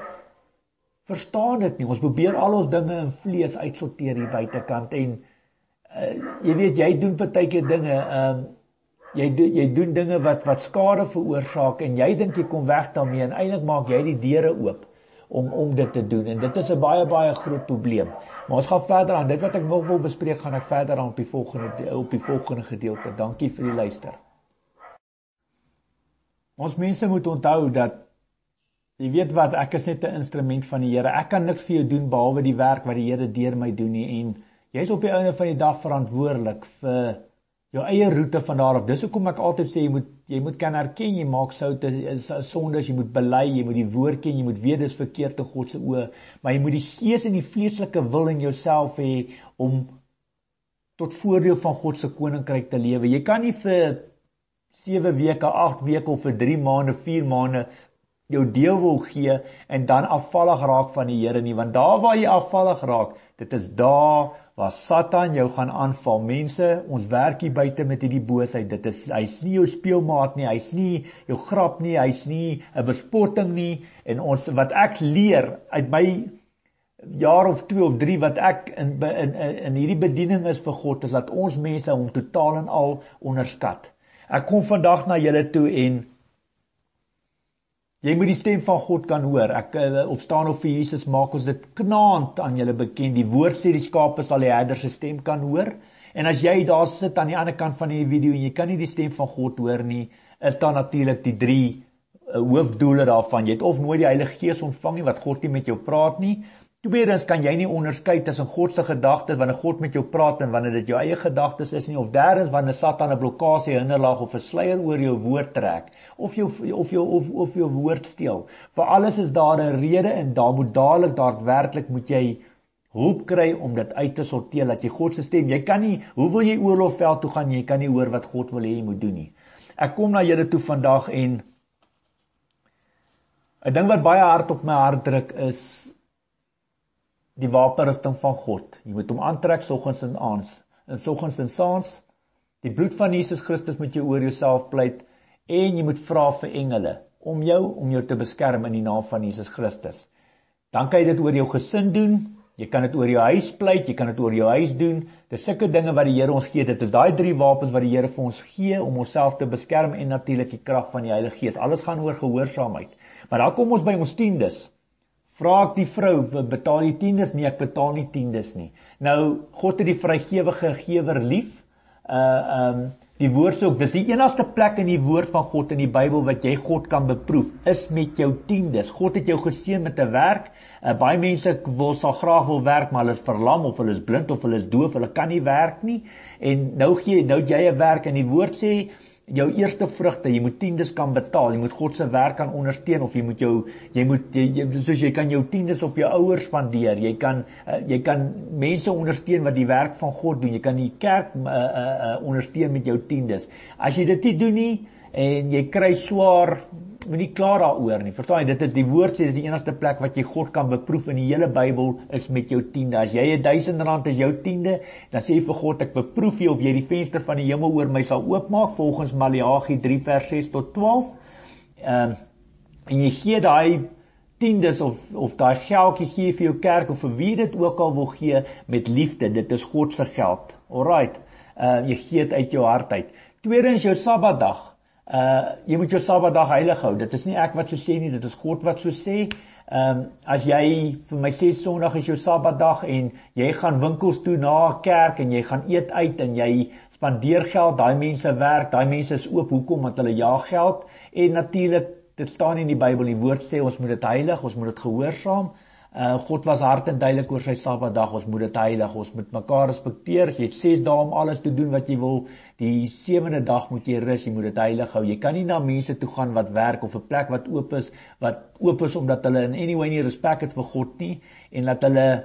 verstaan dit nie, ons probeer al ons dinge in vlees uitsorteer hier buitekant, en uh, jy weet, jy doen partykeer dinge, um, jy, do, jy doen dinge wat, wat skade veroorsaak, en jy dink jy kom weg daarmee, en eintlik maak jy die deure oop, om om dit te doen, en dit is 'n baie baie groot probleem. Maar ons gaan verder aan, dit wat ek nog wil bespreek, gaan ek verder aan op die volgende op die volgende gedeelte. Dankie vir die luister. Ons mense moet onthou dat jy weet wat, ek is net 'n instrument van die Here. Ek kan niks vir jou doen behalwe die werk wat die Here deur my doen nie, en jy's op die einde van die dag verantwoordelik vir jou eie roete van daar af. Dis hoekom ek altyd sê, jy moet, jy moet kan erken, jy maak soute, is sondes, jy moet bely, jy moet die woord ken, jy moet weet dis verkeerd in God se oë, maar jy moet die gees en die vleeslike wil in jouself hê, om tot voordeel van God se koninkryk te lewe. Jy kan nie vir sewe weke, agt weke, of vir drie maande, vier maande, jou deel wil gee, en dan afvallig raak van die Here nie, want daar waar jy afvallig raak, dit is daar waar Satan jou gaan aanval. Mense, ons werk hier buite met hierdie boosheid, dit is, hy's nie jou speelmaat nie, hy's nie jou grap nie, hy's nie 'n bespotting nie, en ons, wat ek leer, uit my jaar of twee of drie, wat ek in, in, in, in hierdie bediening is vir God, is dat ons mense hom totaal en al onderskat. Ek kom vandag na julle toe, en jy moet die stem van God kan hoor. Ek uh, opstaan op vir Jesus, maak ons dit knaand aan julle bekend. Die woord sê die skape sal die herder se stem kan hoor. En as jy daar sit aan die ander kant van die video en jy kan nie die stem van God hoor nie, is daar natuurlik die drie uh, hoofdoele daarvan. Jy het of nooit die Heilige Gees ontvang nie, wat God nie met jou praat nie. Tweedens kan jy nie onderskei tussen God se gedagtes wanneer God met jou praat en wanneer dit jou eie gedagtes is nie, of derdens wanneer Satan 'n blokkade, 'n hinderlaag of 'n sluier oor jou woord trek, of jou of jou of, of jou woord steel. Vir alles is daar 'n rede en daar moet dadelik daadwerklik moet jy hulp kry om dit uit te sorteer, dat jy God se stem, jy kan nie, hoe wil jy oorlogveld toe gaan, jy kan nie hoor wat God wil hê jy moet doen nie. Ek kom na julle toe vandag en 'n ding wat baie hard op my hart druk is die wapenrusting van God. Jy moet hom aantrek soggens en aans, en soggens en saans. Die bloed van Jesus Christus moet jy oor jouself pleit en jy moet vra vir engele om jou om jou te beskerm in die naam van Jesus Christus. Dan kan jy dit oor jou gesin doen. Jy kan dit oor jou huis pleit, jy kan dit oor jou huis doen. Dis sulke dinge wat die Here ons gee. Dit is daai drie wapens wat die Here vir ons gee om onsself te beskerm en natuurlik die krag van die Heilige Gees. Alles gaan oor gehoorsaamheid. Maar dan kom ons by ons tiendes. Vra ek die vrou, betaal jy tiendes? Nee, ek betaal nie tiendes nie. Nou, God het die vrygewige gewer lief. Uh um die woord sê ook, dis die enigste plek in die woord van God in die Bybel wat jy God kan beproef, is met jou tiendes. God het jou geseën met 'n werk. Uh, baie mense wil sal graag wil werk, maar hulle is verlam of hulle is blind of hulle is doof, hulle kan nie werk nie. En nou gee nou jy 'n werk en die woord sê jou eerste vrugte, jy moet tiendes kan betaal, jy moet God se werk kan ondersteun, of jy moet jou, jy moet, jy, jy, soos jy kan jou tiendes op jou ouers spandeer, jy kan, uh, jy kan mense ondersteun wat die werk van God doen, jy kan die kerk uh, uh, uh, ondersteun met jou tiendes. As jy dit nie doen nie, en jy kry swaar, moet nie klaar daaroor nie, verstaan jy, dit is die woord sê, dit is die enigste plek wat jy God kan beproef in die hele Bybel, is met jou tiende. As jy 'n duisend rand is jou tiende, dan sê jy vir God, ek beproef jy of jy die venster van die hemel oor my sal oopmaak, volgens Maleagi drie vers ses tot twaalf, um, en jy gee daai tiendes of, of daai geldjie gee vir jou kerk, of vir wie dit ook al wil gee, met liefde, dit is God se geld, alright, uh, jy gee dit uit jou hart uit. Tweedens jou Sabbatdag, Uh, jy moet jou Sabbatdag heilig hou, dit is nie ek wat so sê nie, dit is God wat so sê. Um, as jy, vir my sê Sondag is jou Sabbatdag en jy gaan winkels toe na kerk en jy gaan eet uit en jy spandeer geld, daai mense werk, daai mense is oop, hoekom? Want hulle jaag geld, en natuurlik, dit staan in die Bybel, die woord sê, ons moet dit heilig, ons moet dit gehoorsaam. Uh, God was hard en duidelik oor sy Sabbatdag, ons moet dit heilig, ons moet mekaar respekteer, jy het ses dae om alles te doen wat jy wil, die sewende dag moet jy rus, jy moet dit heilig hou, jy kan nie na mense toe gaan wat werk, of 'n plek wat oop is, wat oop is omdat hulle in anyway nie respek het vir God nie, en dat hulle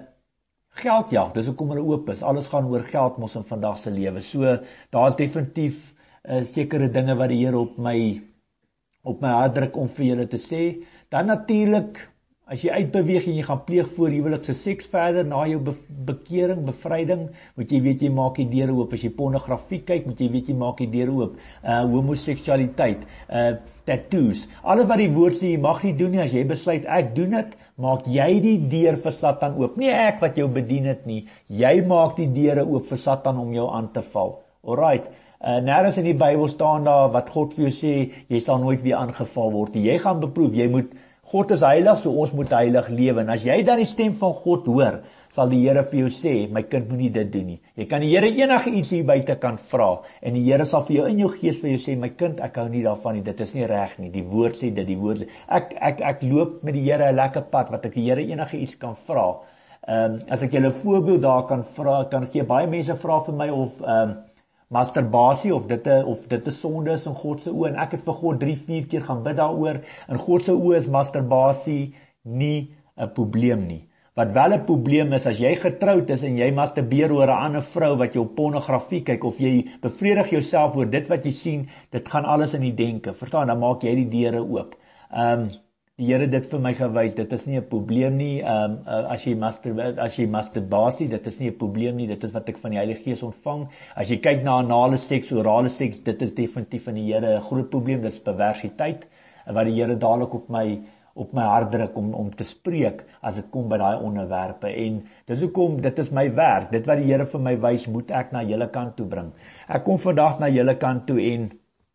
geld jag, dis hoekom hulle oop is, alles gaan oor geld mos in vandag se lewe, so, daar is definitief uh, sekere dinge wat die Here op my, op my hart druk om vir julle te sê, dan natuurlik, as jy uitbeweeg en jy gaan pleeg voorhuwelikse seks verder, na jou be bekering, bevryding, moet jy weet jy maak die deure oop, as jy pornografie kyk, moet jy weet jy maak die deure oop, uh, homoseksualiteit, uh, tattoos, alles wat die woord sê, jy mag nie doen nie, as jy besluit, ek doen het, maak jy die deur vir Satan oop, nie ek wat jou bedien het nie, jy maak die deure oop vir Satan om jou aan te val, alright, uh, nergens in die Bybel staan daar, wat God vir jou sê, jy sal nooit weer aangeval word, jy gaan beproef, jy moet, God is heilig, so ons moet heilig lewe. En as jy dan die stem van God hoor, sal die Here vir jou sê, my kind moet nie dit doen nie. Jy kan die Here enige iets hier buite kan vra, en die Here sal vir jou in jou gees vir jou sê, my kind, ek hou nie daarvan nie, dit is nie reg nie, die woord sê dit, die woord sê, ek, ek, ek loop met die Here 'n lekker pad, wat ek die Here enige iets kan vra. Um, as ek julle 'n voorbeeld daar kan vra, kan gee, baie mense vra vir my of, um, masturbasie, of dit, of dit 'n sonde is in God se oë, en ek het vir God drie, vier keer gaan bid daaroor, in God se oë is masturbasie nie 'n probleem nie. Wat wel 'n probleem is, as jy getroud is, en jy masturbeer oor 'n ander vrou, wat jy op pornografie kyk, of jy bevredig jouself oor dit wat jy sien, dit gaan alles in die denke, verstaan, dan maak jy die deure oop. Um, die Here dit vir my gewys, dit is nie 'n probleem nie, um, uh, as jy masturbasie, as jy masturbasie, dit is nie 'n probleem nie, dit is wat ek van die Heilige Gees ontvang. As jy kyk na anale seks, orale seks, dit is definitief van die Here 'n groot probleem, dit is perversiteit, wat die Here dadelik op my, op my hart druk, om, om te spreek, as dit kom by daai onderwerpe, en dis hoekom, dit is my werk, dit wat die Here vir my wys, moet ek na julle kant toe bring. Ek kom vandag na julle kant toe, en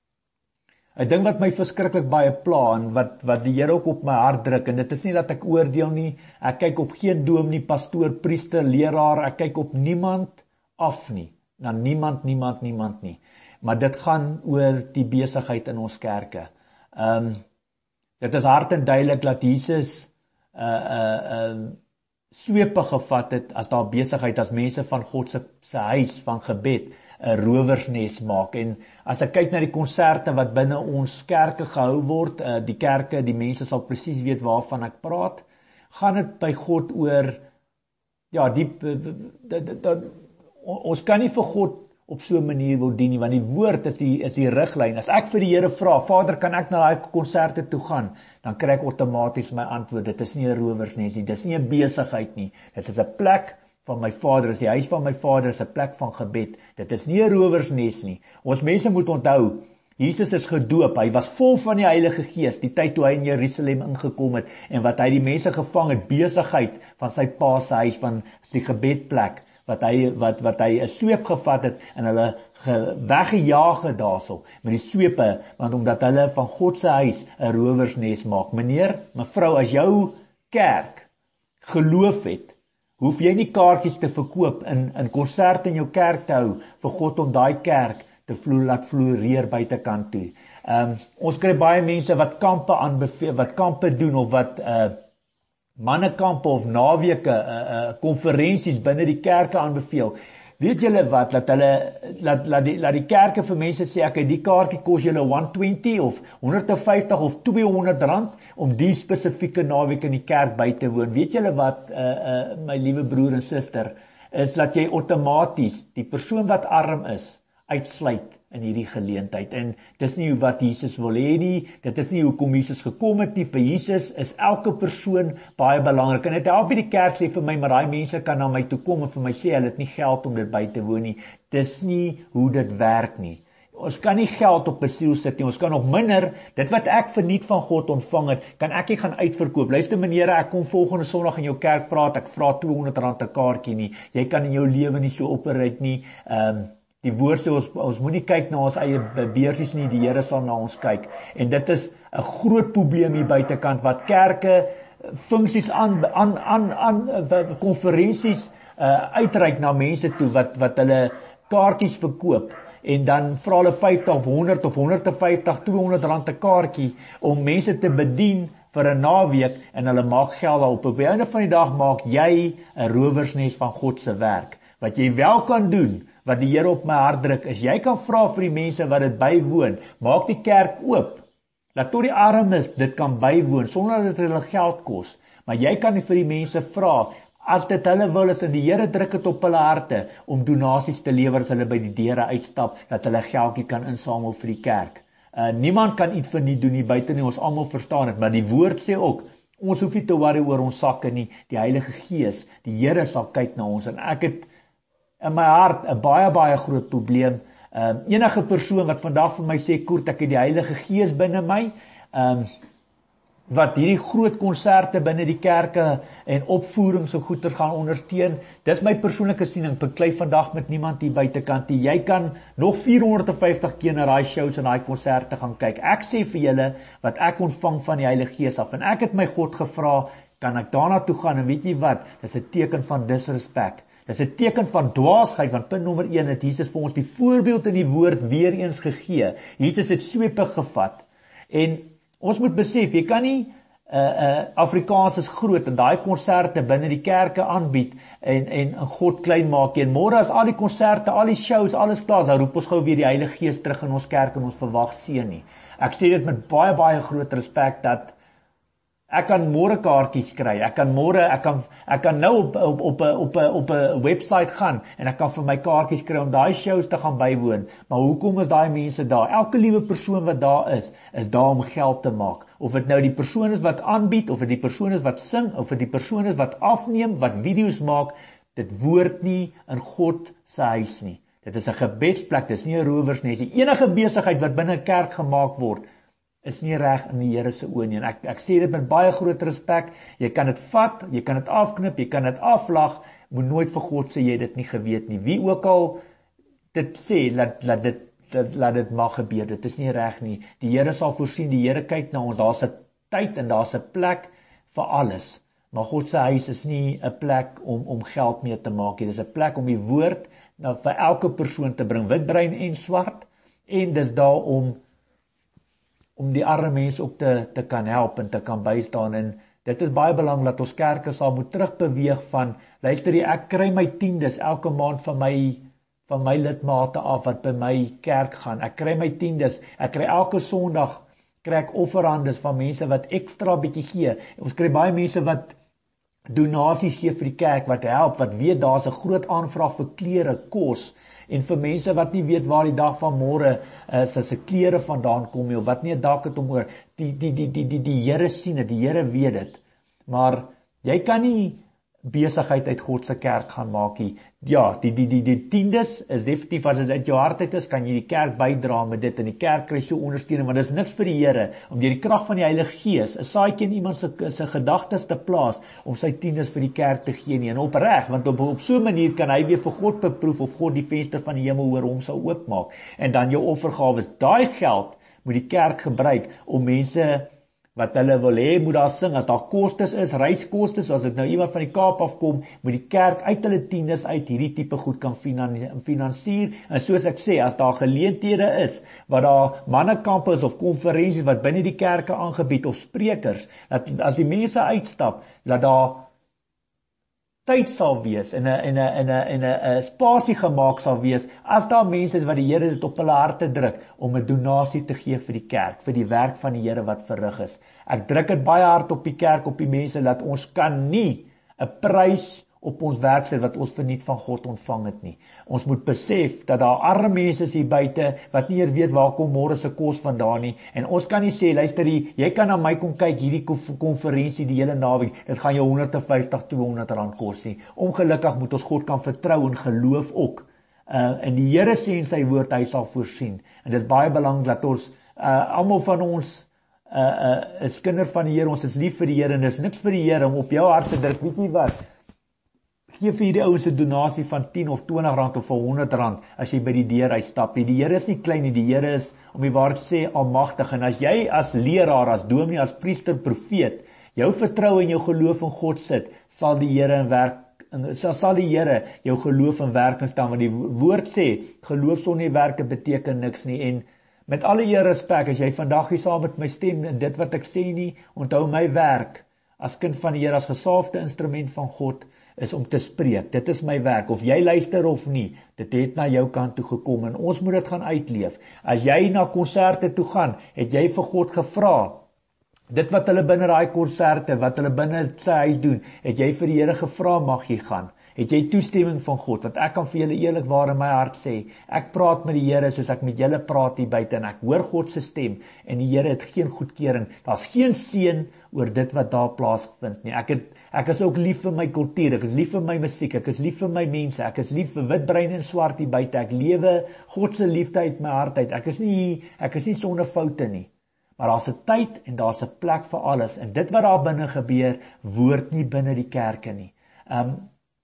'n ding wat my verskriklik baie pla, en wat, wat die Here ook op my hart druk, en dit is nie dat ek oordeel nie, ek kyk op geen dominee, pastoor, priester, leraar, ek kyk op niemand af nie, na niemand, niemand, niemand nie, maar dit gaan oor die besigheid in ons kerke. Um, dit is hard en duidelik dat Jesus uh, uh, uh, swepe gevat het as daar besigheid, as mense van God se, se huis van gebed 'n rowersnes maak. En as ek kyk na die konserte wat binne ons kerke gehou word, uh, die kerke, die mense sal presies weet waarvan ek praat, gaan dit by God oor, ja, die, die, die, die ons kan nie vir God op so 'n manier wil dien nie, want die woord is die, is die riglyn. As ek vir die Here vra, Vader, kan ek na daai konserte toe gaan, dan kry ek outomaties my antwoord, dit is nie 'n rowersnes nie, dit is nie 'n besigheid nie, dit is 'n plek van my Vader, is die huis van my Vader, is 'n plek van gebed, dit is nie 'n rowersnes nie. Ons mense moet onthou, Jesus is gedoop, hy was vol van die Heilige Gees, die tyd toe hy in Jerusalem ingekom het, en wat hy die mense gevang het, besigheid van sy pa se huis, van die gebedplek, wat hy, wat, wat hy 'n sweep gevat het, en hulle ge, weggejaag het daarso, met die sweepe, want omdat hulle van God se huis 'n rowersnes maak. Meneer, mevrou, as jou kerk geloof het, hoef jy nie kaartjies te verkoop in, in konserte in jou kerk te hou, vir God om daai kerk te vloer, laat floreer buitekant toe. Um, ons kry baie mense wat kampe aanbeveel, wat kampe doen, of wat uh, mannekampe of naweke, uh, uh, konferensies binne die kerke aanbeveel. Weet julle wat, laat hulle, laat, laat, die, laat die kerke vir mense sê, ek het die kaartjie kos julle honderdtwintig of honderdvyftig of tweehonderd rand, om die spesifieke naweek in die kerk by te woon. Weet julle wat, uh, uh, my liewe broer en suster, is dat jy outomaties die persoon wat arm is, uitsluit in hierdie geleentheid. En dis nie wat Jesus wil hê nie, dit is nie hoekom Jesus gekom het nie. Vir Jesus is elke persoon baie belangrik. En dit help nie die kerk sê vir my, maar daai mense kan na my toe kom en vir my sê, hulle het nie geld om dit by te woon nie. Dis nie hoe dit werk nie. Ons kan nie geld op 'n siel sit nie, ons kan nog minder, dit wat ek verniet van God ontvang het, kan ek nie gaan uitverkoop. Luister meneer, ek kom volgende Sondag in jou kerk praat, ek vra tweehonderd rand 'n kaartjie nie. Jy kan in jou lewe nie so opereer nie. Ehm um, Die woord sê, ons, ons moet nie kyk na ons eie beursies nie, die Here sal na ons kyk. En dit is 'n groot probleem hier buitekant, wat kerke funksies aan, aan, aan, aan konferensies uh, uitreik na mense toe, wat, wat hulle kaartjies verkoop, en dan vra hulle vyftig of honderd of honderdvyftig, tweehonderd rand 'n kaartjie, om mense te bedien vir 'n naweek, en hulle maak geld daarop. Op die einde van die dag maak jy 'n rowersnes van God se werk. Wat jy wel kan doen, wat die Here op my hart druk, is jy kan vra vir die mense wat dit bywoon, maak die kerk oop, laat tot die armes dit kan bywoon, sonder dat dit hulle geld kos, maar jy kan vir die mense vra, as dit hulle wil is, en die Here druk het op hulle harte, om donasies te lewer as hulle by die deure uitstap, dat hulle geldjie kan insamel vir die kerk. Uh, niemand kan iets vir nie doen nie, buite nie, ons almal verstaan het, maar die woord sê ook, ons hoef nie te worry oor ons sakke nie, die Heilige Gees, die Here sal kyk na ons, en ek het in my hart 'n baie, baie groot probleem. Um, enige persoon wat vandag vir my sê, Koert, ek het die Heilige Gees binne my, um, wat hierdie groot konserte binne die kerke en opvoerings en goeders gaan ondersteun, dis my persoonlike siening, beklei vandag met niemand hier buitekant nie. Jy kan nog vierhonderdvyftig keer na daai shows en daai konserte gaan kyk. Ek sê vir julle, wat ek ontvang van die Heilige Gees af, en ek het my God gevra, kan ek daarna toe gaan, en weet jy wat, dis 'n teken van disrespek. Dis 'n teken van dwaasheid, want punt nommer een het Jesus vir ons die voorbeeld in die woord weer eens gegee. Jesus het swepe gevat. En ons moet besef, jy kan nie uh, uh, Afrikaans is groot en daai konserte binne die kerke aanbied en en God klein maak. En môre as al die konserte, al die shows, alles plaas, dan roep ons gou weer die Heilige Gees terug in ons kerk en ons verwag seën nie. Ek sê dit met baie baie groot respek dat ek kan môre kaartjies kry. Ek kan môre, ek kan ek kan nou op op op 'n op 'n op 'n webwerf gaan en ek kan vir my kaartjies kry om daai shows te gaan bywoon. Maar hoekom is daai mense daar? Elke liewe persoon wat daar is, is daar om geld te maak. Of dit nou die persoon is wat aanbied, of dit die persoon is wat sing, of dit die persoon is wat afneem, wat video's maak, dit woord nie in God se huis nie. Dit is 'n gebedsplek, dit is nie 'n rowersnes nie. Enige besigheid wat binne 'n kerk gemaak word, is nie reg in die Here se oë nie. En ek ek sê dit met baie groot respek. Jy kan dit vat, jy kan dit afknip, jy kan dit aflag, moet nooit vir God sê jy het dit nie geweet nie. Wie ook al dit sê, laat laat dit laat, laat dit mag gebeur. Dit is nie reg nie. Die Here sal voorsien, die Here kyk na ons. Daar's 'n tyd en daar's 'n plek vir alles. Maar God se huis is nie 'n plek om om geld mee te maak nie. Dis 'n plek om die woord nou vir elke persoon te bring, wit, bruin en swart, en dis daar om om die arme mense ook te te kan help en te kan bystaan. En Dit is baie belangrik dat ons kerke sal moet terugbeweeg van, luister jy, ek kry my tiendes elke maand van my van my lidmate af wat by my kerk gaan. Ek kry my tiendes, ek kry elke Sondag kry ek offerhandes van mense wat ekstra bietjie gee. Ons kry baie mense wat donasies gee vir die kerk, wat help, wat weet daar's 'n groot aanvraag vir klere, kos, en vir mense wat nie weet waar die dag van môre is, as se klere vandaan kom nie, of wat nie 'n dak het om oor, die die die die die die Here sien dit, die Here weet dit. Maar jy kan nie besigheid uit God se kerk gaan maak nie. Ja, die die die die tiendes is definitief, as dit uit jou hart uit is, kan jy die kerk bydra met dit, en die kerk kry so ondersteuning, want dit is niks vir die Here om deur die krag van die Heilige Gees 'n saadjie in iemand se se gedagtes te plaas om sy tiendes vir die kerk te gee nie, en opreg, want op op so 'n manier kan hy weer vir God beproef of God die venster van die hemel oor hom sal oopmaak, en dan jou offergawes, daai geld moet die kerk gebruik om mense wat hulle wil hê, moet daar sing, as daar kostes is, reiskostes, as dit nou iemand van die Kaap afkom, moet die kerk uit hulle tiendes uit hierdie tipe goed kan finansier, en soos ek sê, as daar geleenthede is, wat daar mannekampe is, of konferensies, wat binne die kerke aangebied, of sprekers, dat as die mense uitstap, dat daar tyd sal wees, en 'n en 'n en 'n en 'n spasie gemaak sal wees, as daar mense is wat die Here dit op hulle harte druk, om 'n donasie te gee vir die kerk, vir die werk van die Here wat verrig is. Ek druk dit baie hard op die kerk, op die mense, dat ons kan nie 'n prys op ons werk sit wat ons verniet van God ontvang het nie. Ons moet besef dat daar arme mense is hier buite wat nie eers weet waar kom môre se kos vandaan nie, en ons kan nie sê, luister, jy kan na my kom kyk hierdie konferensie die hele naweek, dit gaan jou honderd vyftig, tweehonderd rand kos nie. Ongelukkig moet ons God kan vertrou en geloof ook. Uh, en die Here sê in sy woord, hy sal voorsien. En dit is baie belangrik dat ons, uh, almal van ons uh, uh, is kinders van die Here, ons is lief vir die Here, en dit is niks vir die Here om op jou hart te druk, weet jy wat? Gee vir hierdie ouens 'n donasie van tien of twintig rand of honderd rand as jy by die deur uitstap. Die Here is nie klein nie, die Here is, om die waarheid te sê, almagtig. En as jy as leraar, as dominee, as priester, profeet, jou vertroue en jou geloof in God sit, sal die Here in werk sal, sal die Here jou geloof in werking stel, want die woord sê, geloof sonder werke beteken niks nie. En met alle eer respek, as jy vandag hier saam met my stem en dit wat ek sê nie, onthou my werk as kind van die Here, as gesalfde instrument van God, is om te spreek. Dit is my werk, of jy luister of nie, dit het na jou kant toe gekom, en ons moet dit gaan uitleef. As jy na konserte toe gaan, het jy vir God gevra, dit wat hulle binne daai konserte, wat hulle binne sy huis doen, het jy vir die Here gevra, mag jy gaan? Het jy toestemming van God? Want ek kan vir julle eerlikwaar in my hart sê, ek praat met die Here soos ek met julle praat hier buite, en ek hoor God se stem, en die Here het geen goedkeuring, daar's geen seën oor dit wat daar plaasvind nie. Ek het, ek is ook lief vir my kultuur, ek is lief vir my musiek, ek is lief vir my mense, ek is lief vir wit, bruin en swart hier buite, ek lewe God se liefde uit my hart uit, ek is nie, ek is nie sonder foute nie, maar daar's 'n tyd en daar's 'n plek vir alles, en dit wat daar binne gebeur, woord nie binne die kerke nie. Um,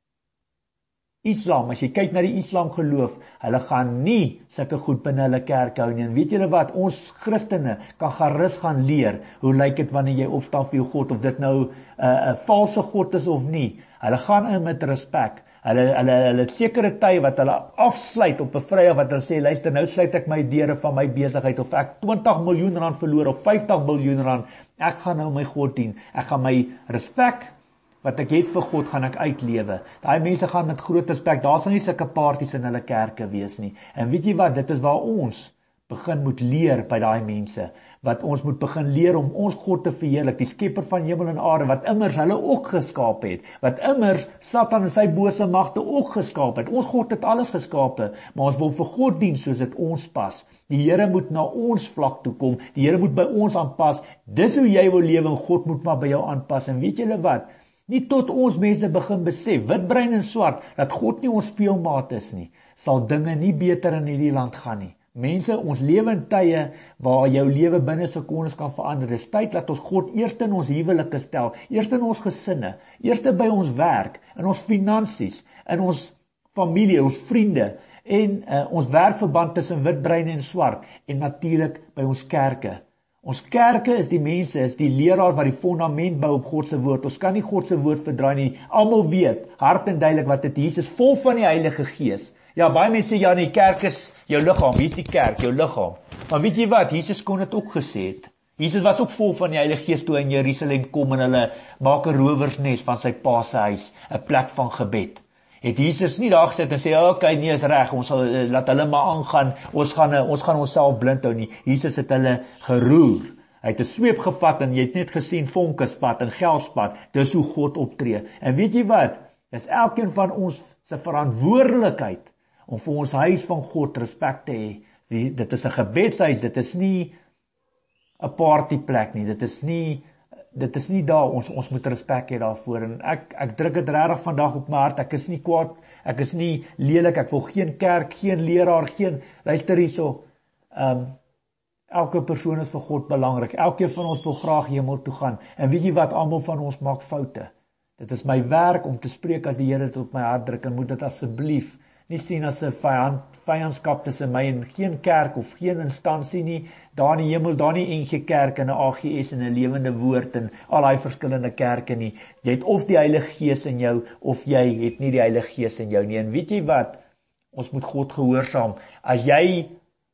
Islam, as jy kyk na die Islam geloof, hulle gaan nie sulke goed binne hulle kerk hou nie. En weet julle wat, ons Christene kan gerus gaan leer, hoe lyk dit wanneer jy opstaan vir jou God, of dit nou 'n uh, uh, valse God is of nie. Hulle gaan in met respek. Hulle hulle hulle sekere tye wat hulle afsluit op 'n Vrydag, wat hulle sê, luister, nou sluit ek my deure van my besigheid, of ek twintig miljoen rand verloor, of vyftig miljoen rand, ek gaan nou my God dien. Ek gaan my respek wat ek het vir God, gaan ek uitlewe. Daai mense gaan met groot respek, daar sal nie sulke parties in hulle kerke wees nie. En weet jy wat, dit is waar ons begin moet leer by daai mense, wat ons moet begin leer om ons God te verheerlik, die skepper van hemel en aarde, wat immers hulle ook geskaap het, wat immers Satan en sy bose magte ook geskaap het. Ons God het alles geskape, maar ons wil vir God dien soos dit ons pas. Die Here moet na ons vlak toe kom, die Here moet by ons aanpas, dis hoe jy wil lewe, en God moet maar by jou aanpas. En weet julle wat, nie tot ons mense begin besef, wit, bruin en swart, dat God nie ons speelmaat is nie, sal dinge nie beter in hierdie land gaan nie. Mense, ons lewe in tye waar jou lewe binne sekondes kan verander. Dis tyd dat ons God eerst in ons huwelike stel, eerst in ons gesinne, eerst by ons werk, in ons finansies, in ons familie, ons vriende, en uh, ons werkverband tussen wit, bruin en swart, en natuurlik by ons kerke. Ons kerke is die mense, is die leraar wat die fondament bou op God se woord. Ons kan nie God se woord verdraai nie. Almal weet, hart en duidelik, wat dit Jesus vol van die Heilige Gees. Ja, baie mense sê, ja, die kerk is jou liggaam, hier is die kerk, jou liggaam. Maar weet jy wat, Jesus kon dit ook gesê het. Jesus was ook vol van die Heilige Gees toe in Jerusalem kom en hulle maak 'n rowersnes van sy pa se huis, 'n plek van gebed. Het Jesus nie daar gesit en sê, oké, okay, nee, is reg, ons sal uh, laat hulle maar aangaan, ons gaan uh, ons gaan onsself blind hou nie. Jesus het hulle geroer. Hy het 'n sweep gevat en jy het net gesien vonke spat en geld spat. Dis hoe God optree. En weet jy wat? Dis elkeen van ons se verantwoordelikheid om vir ons huis van God respek te hê. Dit is 'n gebedshuis, dit is nie 'n partyplek nie. Dit is nie dit is nie daar ons ons moet respek hê daarvoor. En ek ek druk dit regtig vandag op my hart. Ek is nie kwaad, ek is nie lelik. Ek wil geen kerk, geen leraar, geen luister hierso. Ehm um, elke persoon is vir God belangrik. Elkeen van ons wil graag hemel toe gaan. En weet jy wat, almal van ons maak foute. Dit is my werk om te spreek as die Here dit op my hart druk en moet dit asseblief nie sien as 'n vyand, vyandskap tussen my en geen kerk of geen instansie nie, daar in die hemel, daar nie N G Kerk en 'n A G S en 'n Lewende Woord en al daai verskillende kerke nie. Jy het of die Heilige Gees in jou of jy het nie die Heilige Gees in jou nie. En weet jy wat? Ons moet God gehoorsaam. As jy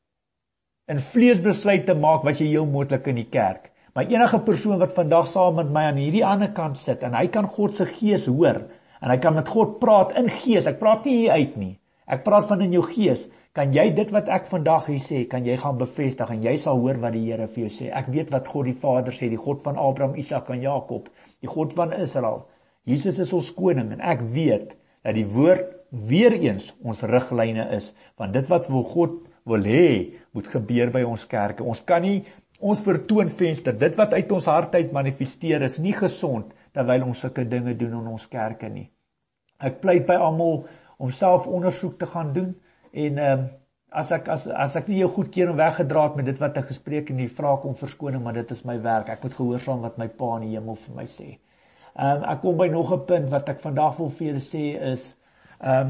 in vlees besluit te maak, was jy heel moontlik in die kerk. Maar enige persoon wat vandag saam met my aan hierdie ander kant sit en hy kan God se Gees hoor en hy kan met God praat in gees. Ek praat nie hier uit nie. Ek praat van in jou gees. Kan jy dit wat ek vandag hier sê, kan jy gaan bevestig en jy sal hoor wat die Here vir jou sê. Ek weet wat God die Vader sê, die God van Abraham, Isak en Jakob, die God van Israel. Jesus is ons koning en ek weet dat die woord weer eens ons riglyne is, want dit wat wil God wil hê, moet gebeur by ons kerke. Ons kan nie ons vertoonvenster, dit wat uit ons hart uit manifesteer is nie gesond terwyl ons sulke dinge doen in ons kerke nie. Ek pleit by almal om self ondersoek te gaan doen en um, as ek as as ek nie jou goedkeur en weggedraad met dit wat ek gespreek en die vra ek om verskoning, maar dit is my werk. Ek moet gehoorsaam wat my Pa in die hemel vir my sê. Um, ek kom by nog 'n punt wat ek vandag wil vir julle sê is um,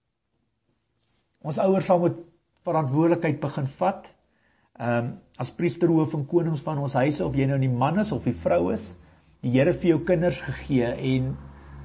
ons ouers sal moet verantwoordelikheid begin vat. Um, as priester, hoof en konings van ons huise, of jy nou die man is of die vrou is, die Here het vir jou kinders gegee en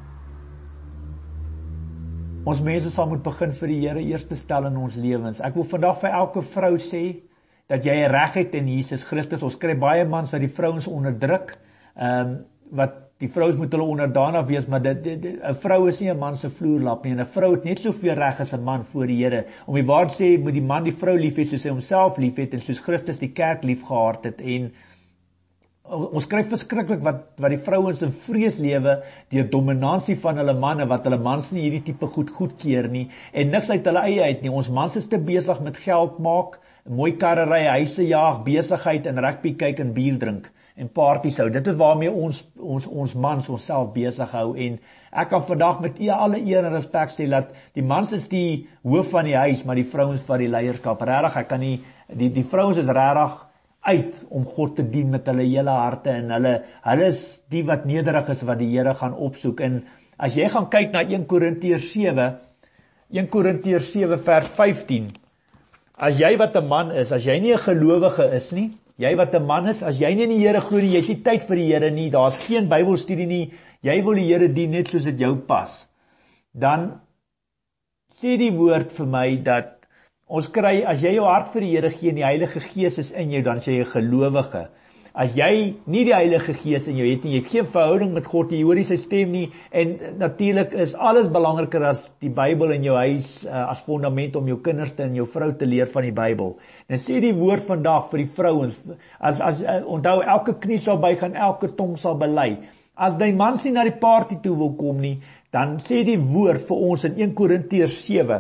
ons mense sal moet begin vir die Here eers te stel in ons lewens. Ek wil vandag vir elke vrou sê dat jy 'n reg het in Jesus Christus. Ons kry baie mans wat die vrouens onderdruk, um, wat die vrouens moet hulle onderdanig wees, maar dit, dit, dit, 'n vrou is nie 'n man se vloerlap nie, en 'n vrou het net soveel reg as 'n man voor die Here. Om die waarheid sê, moet die man die vrou lief hê soos hy homself lief het en soos Christus die kerk lief gehad het. En ons kry verskriklik wat wat die vrouens in vrees lewe deur dominansie van hulle manne, wat hulle mans nie hierdie tipe goed goedkeur nie en niks uit hulle eie uit nie. Ons mans is te besig met geld maak, mooi karre ry, huise jaag, besigheid en rugby kyk en bier drink en parties hou. Dit is waarmee ons ons ons mans onsself besig hou en ek kan vandag met alle eer en respek sê dat die mans is die hoof van die huis, maar die vrouens van die leierskap. Regtig, ek kan nie die die vrouens is regtig uit om God te dien met hulle hele harte en hulle hulle is die wat nederig is wat die Here gaan opsoek. En as jy gaan kyk na Eerste Korintiërs sewe, Eerste Korintiërs sewe vers vyftien, as jy wat 'n man is, as jy nie 'n gelowige is nie, jy wat 'n man is, as jy nie in die Here glo nie, jy het nie tyd vir die Here nie, daar's geen Bybelstudie nie, jy wil die Here dien net soos dit jou pas, dan sê die woord vir my dat ons kry, as jy jou hart vir die Here gee en die Heilige Gees is in jou, dan sê jy 'n gelowige. As jy nie die Heilige Gees in jou het nie, jy het geen verhouding met God, jy hoor nie sy stem nie, en natuurlik is alles belangriker as die Bybel in jou huis, uh, as fondament om jou kinders te en jou vrou te leer van die Bybel. Dan sê die woord vandag vir die vrouens, as, as uh, onthou, elke knie sal buig en elke tong sal bely. As die mans nie na die party toe wil kom nie, dan sê die woord vir ons in Eerste Korintiërs sewe,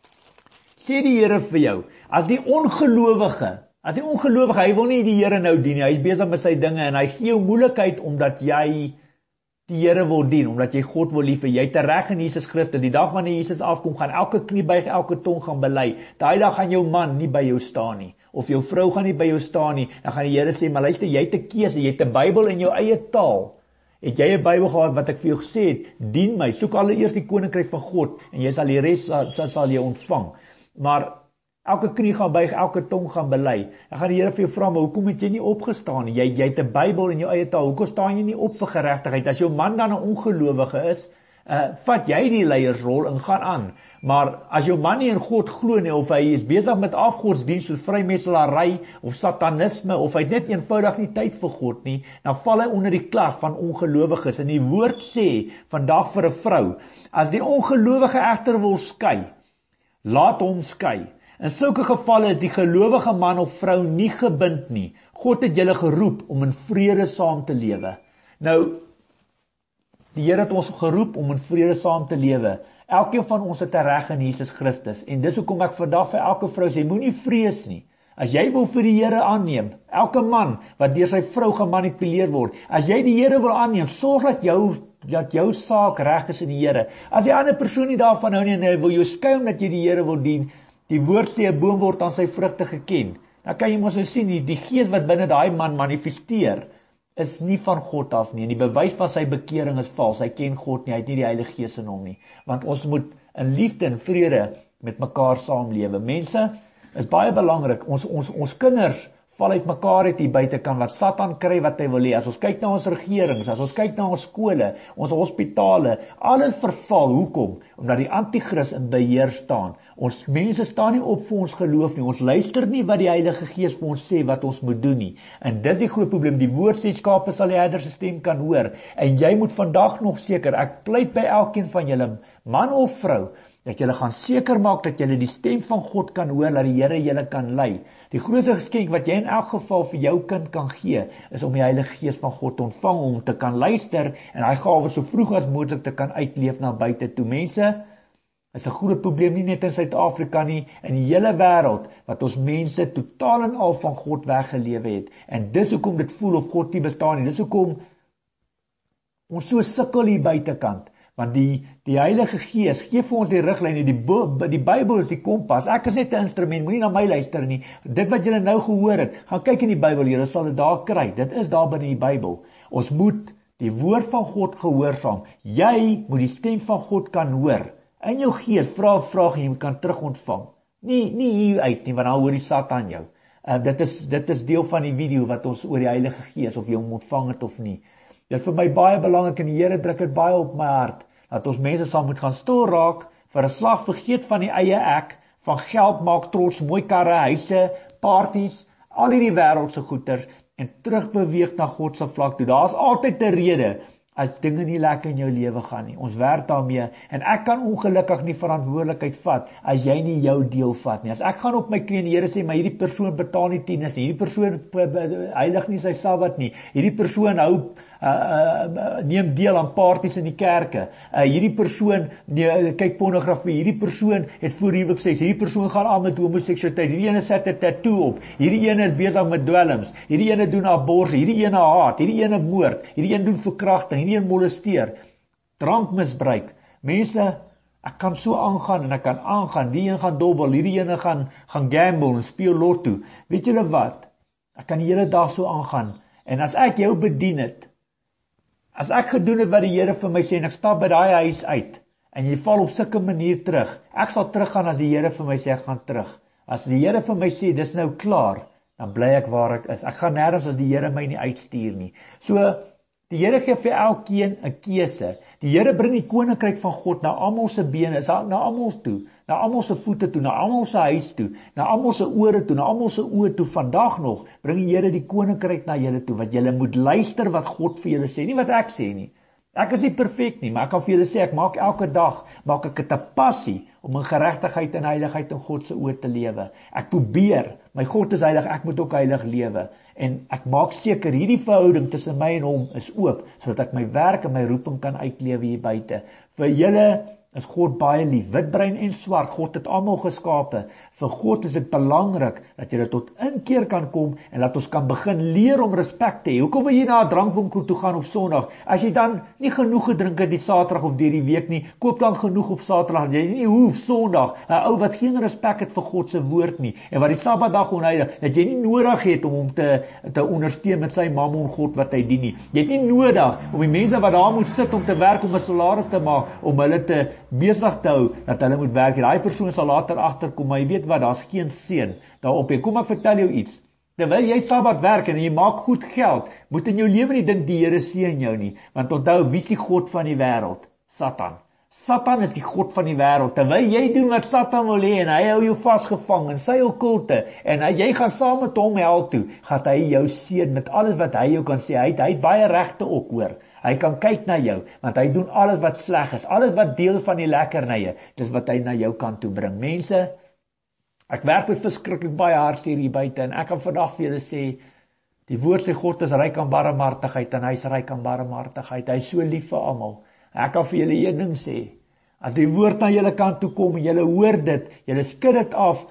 sê die Here vir jou, as die ongelowige, as die ongelowige, hy wil nie die Here nou dien nie, hy is besig met sy dinge, en hy gee jou moeilikheid, omdat jy die Here wil dien, omdat jy God wil lief hê, jy het 'n reg in Jesus Christus, die dag wanneer Jesus afkom, gaan elke knie buig, elke tong gaan bely, daai dag gaan jou man nie by jou staan nie, of jou vrou gaan nie by jou staan nie, dan gaan die Here sê, maar luister, jy het 'n keuse, jy het 'n Bybel in jou eie taal, het jy 'n Bybel gehad wat ek vir jou gesê het, dien my, soek allereers die koninkryk van God, en jy sal die res sal, sal jy ontvang. Maar elke knie gaan buig, elke tong gaan bely. Dan gaan die Here vir jou vra, maar hoekom het jy nie opgestaan nie? Jy, jy het 'n Bybel in jou eie taal, hoekom staan jy nie op vir geregtigheid? As jou man dan 'n ongelowige is, uh, vat jy die leiersrol en gaan aan. Maar as jou man nie in God glo nie, of hy is besig met afgodsdienst, soos vrymetselary, of satanisme, of hy het net eenvoudig nie tyd vir God nie, dan val hy onder die klas van ongelowiges. En die woord sê, vandag vir 'n vrou, as die ongelowige egter wil skei, laat hom skei. In sulke gevalle is die gelowige man of vrou nie gebind nie. God het julle geroep om in vrede saam te lewe. Nou, die Here het ons geroep om in vrede saam te lewe. Elkeen van ons het 'n reg in Jesus Christus. En dis hoekom ek vandag vir elke vrou sê, moenie vrees nie. As jy wil vir die Here aanneem, elke man wat deur sy vrou gemanipuleer word, as jy die Here wil aanneem, sorg dat jou dat jou saak reg is in die Here. As die ander persoon nie daarvan hou nie en hy wil jou skei omdat jy die Here wil dien, die woord sê 'n boom word aan sy vrugte geken. Dan kan jy mos nou sien, die, die gees wat binne daai man manifesteer, is nie van God af nie. En die bewys van sy bekering is vals. Hy ken God nie, hy het nie die Heilige Gees in hom nie. Want ons moet in liefde en vrede met mekaar saamlewe. Mense, is baie belangrik. Ons ons ons kinders val uit mekaar uit hier buitekant, wat Satan kry wat hy wil hê. As ons kyk na ons regerings, as ons kyk na ons skole, ons hospitale, alles verval. Hoekom? Omdat die anti-kris in beheer staan. Ons mense staan nie op vir ons geloof nie. Ons luister nie wat die Heilige Gees vir ons sê wat ons moet doen nie. En dis die groot probleem. Die woord sê skape sal die herder se stem kan hoor. En jy moet vandag nog seker, ek pleit by elkeen van julle, man of vrou, dat julle gaan seker maak dat julle die stem van God kan hoor, dat die Here julle kan lei. Die grootste geskenk wat jy in elk geval vir jou kind kan gee, is om die Heilige Gees van God te ontvang, om te kan luister en hy gawe so vroeg as moontlik te kan uitleef na buite toe. Mense, is 'n groot probleem nie net in Suid-Afrika nie, in die hele wêreld, wat ons mense totaal en al van God weggelewe het. En dis hoekom dit voel of God nie bestaan nie. Dis hoekom ons so sukkel hier buitekant. Want die, die Heilige Gees gee vir ons die riglyne, die, die Bybel is die kompas. Ek is net 'n instrument, moenie na my luister nie. Dit wat julle nou gehoor het, gaan kyk in die Bybel, julle sal dit daar kry. Dit is daar binne die Bybel. Ons moet die woord van God gehoorsaam. Jy moet die stem van God kan hoor. In jou gees, vra 'n vraag en jy kan terug ontvang. Nie, nie hier uit nie, want dan hoor die Satan jou. Uh, dit, is, dit is deel van die video wat ons oor die Heilige Gees, of jy hom ontvang het of nie. Dit is vir my baie belangrik en die Here druk dit baie op my hart, dat ons mense sal moet gaan stil raak, vir 'n slag vergeet van die eie ek, van geld maak trots, mooi karre, huise, parties, al hierdie wêreldse goeders, en terugbeweeg na God se vlak toe. Daar's altyd 'n rede as dinge nie lekker in jou lewe gaan nie. Ons werk daarmee, en ek kan ongelukkig nie verantwoordelikheid vat, as jy nie jou deel vat nie. As ek gaan op my knie en die Here sê, maar hierdie persoon betaal nie tiendes nie, hierdie persoon heilig nie sy Sabbat nie, hierdie persoon hou Uh, uh, neem deel aan parties in die kerke, uh, hierdie persoon nee, kyk pornografie, hierdie persoon het voorhuwelikseks, hierdie persoon gaan aan met homoseksualiteit, hierdie ene set 'n tattoo op, hierdie ene is besig met dwelms, hierdie ene doen abortus, hierdie ene haat, hierdie ene moord, hierdie ene doen verkrachting, hierdie ene molesteer, drankmisbruik. Mense, ek kan so aangaan en ek kan aangaan, die een gaan dobbel, hierdie ene gaan, gaan gamble en speel lotto. Weet julle wat? Ek kan die hele dag so aangaan, en as ek jou bedien het, as ek gedoen het wat die Here vir my sê, en ek stap by daai huis uit, en jy val op sulke manier terug, ek sal teruggaan as die Here vir my sê, ek gaan terug. As die Here vir my sê, dis nou klaar, dan bly ek waar ek is. Ek gaan nêrens as die Here my nie uitstuur nie. So, die Here gee vir elkeen 'n keuse. Die Here bring die koninkryk van God na almal se bene, na almal toe, na almal se voete toe, na almal se huis toe, na almal se ore toe, na almal se oë toe. Vandag nog bring die Here die koninkryk na julle toe, wat julle moet luister wat God vir julle sê, nie wat ek sê nie. Ek is nie perfek nie, maar ek kan vir julle sê, ek maak elke dag, maak ek dit 'n passie om in geregtigheid en heiligheid in God se oë te lewe. Ek probeer, my God is heilig, ek moet ook heilig lewe. En ek maak seker, hierdie verhouding tussen my en hom is oop, sodat ek my werk en my roeping kan uitlewe hier buite. Vir julle is God baie lief, witbruin en swart, God het almal geskape. Vir God is dit belangrik, dat jy tot inkeer kan kom, en dat ons kan begin leer om respek te hê. Hoekom wil jy na 'n drankwinkel toe gaan op Sondag? As jy dan nie genoeg gedrink het die Saterdag of deur die week nie, koop dan genoeg op Saterdag, jy nie hoef Sondag, 'n ou wat geen respek het vir God se woord nie, en wat die Sabbatdag onheilig, dat jy nie nodig het om hom te, te ondersteun met sy mammon God wat hy dien nie. Jy het nie nodig om die mense wat daar moet sit om te werk, om 'n salaris te maak, om hulle te besig te hou, dat hulle moet werk. Daai persoon sal later agterkom, maar jy weet wat, daar's geen seën daarop. Kom ek vertel jou iets. Terwyl jy Sabbat werk en jy maak goed geld, moet in jou lewe nie dink die Here seën jou nie, want onthou, wie is die God van die wêreld? Satan. Satan is die god van die wêreld. Terwyl jy doen wat Satan wil hê en hy hou jou vasgevang in sy okkulte en hy, jy gaan saam met hom hel toe, gaan hy jou seën met alles wat hy jou kan sê. Hy het, hy het baie regte ook, hoor. Hy kan kyk na jou, want hy doen alles wat sleg is, alles wat deel van die lekkernye, dis wat hy na jou kant toe bring. Mense, ek werk met verskriklik baie hartseer hier buite en ek kan vandag vir julle sê, die woord sê God is ryk aan barmhartigheid en hy is ryk aan barmhartigheid. Hy is so lief vir almal. Ek kan vir julle een ding sê, as die woord na julle kant toe kom en julle hoor dit, julle skud dit af,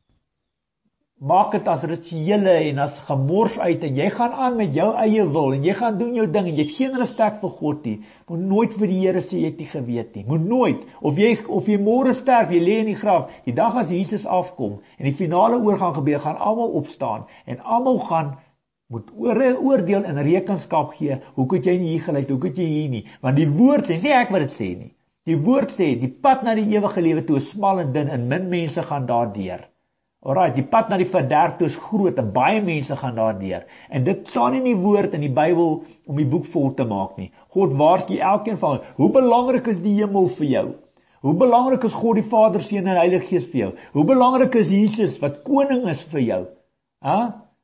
maak dit as rituele en as gemors uit en jy gaan aan met jou eie wil en jy gaan doen jou ding en jy het geen respek vir God nie, moet nooit vir die Here sê jy het nie geweet nie, moet nooit, of jy, of jy môre sterf, jy lê in die graf, die dag as Jesus afkom en die finale oorgang gebeur, gaan almal opstaan en almal gaan moet oordeel en rekenskap gee, hoe het jy nie hier geluid, hoe het jy hier nie, want die woord sê, nie ek wat dit sê nie, die woord sê, die pad na die ewige lewe toe is smal en dun en min mense gaan daardeur. Alright, die pad na die verderf toe is groot en baie mense gaan daardeur. En dit staan nie in die woord in die Bybel om die boek vol te maak nie. God waarsku elkeen van, hoe belangrik is die hemel vir jou? Hoe belangrik is God die Vader, Seun en Heilige Gees vir jou? Hoe belangrik is Jesus wat koning is vir jou? Ha?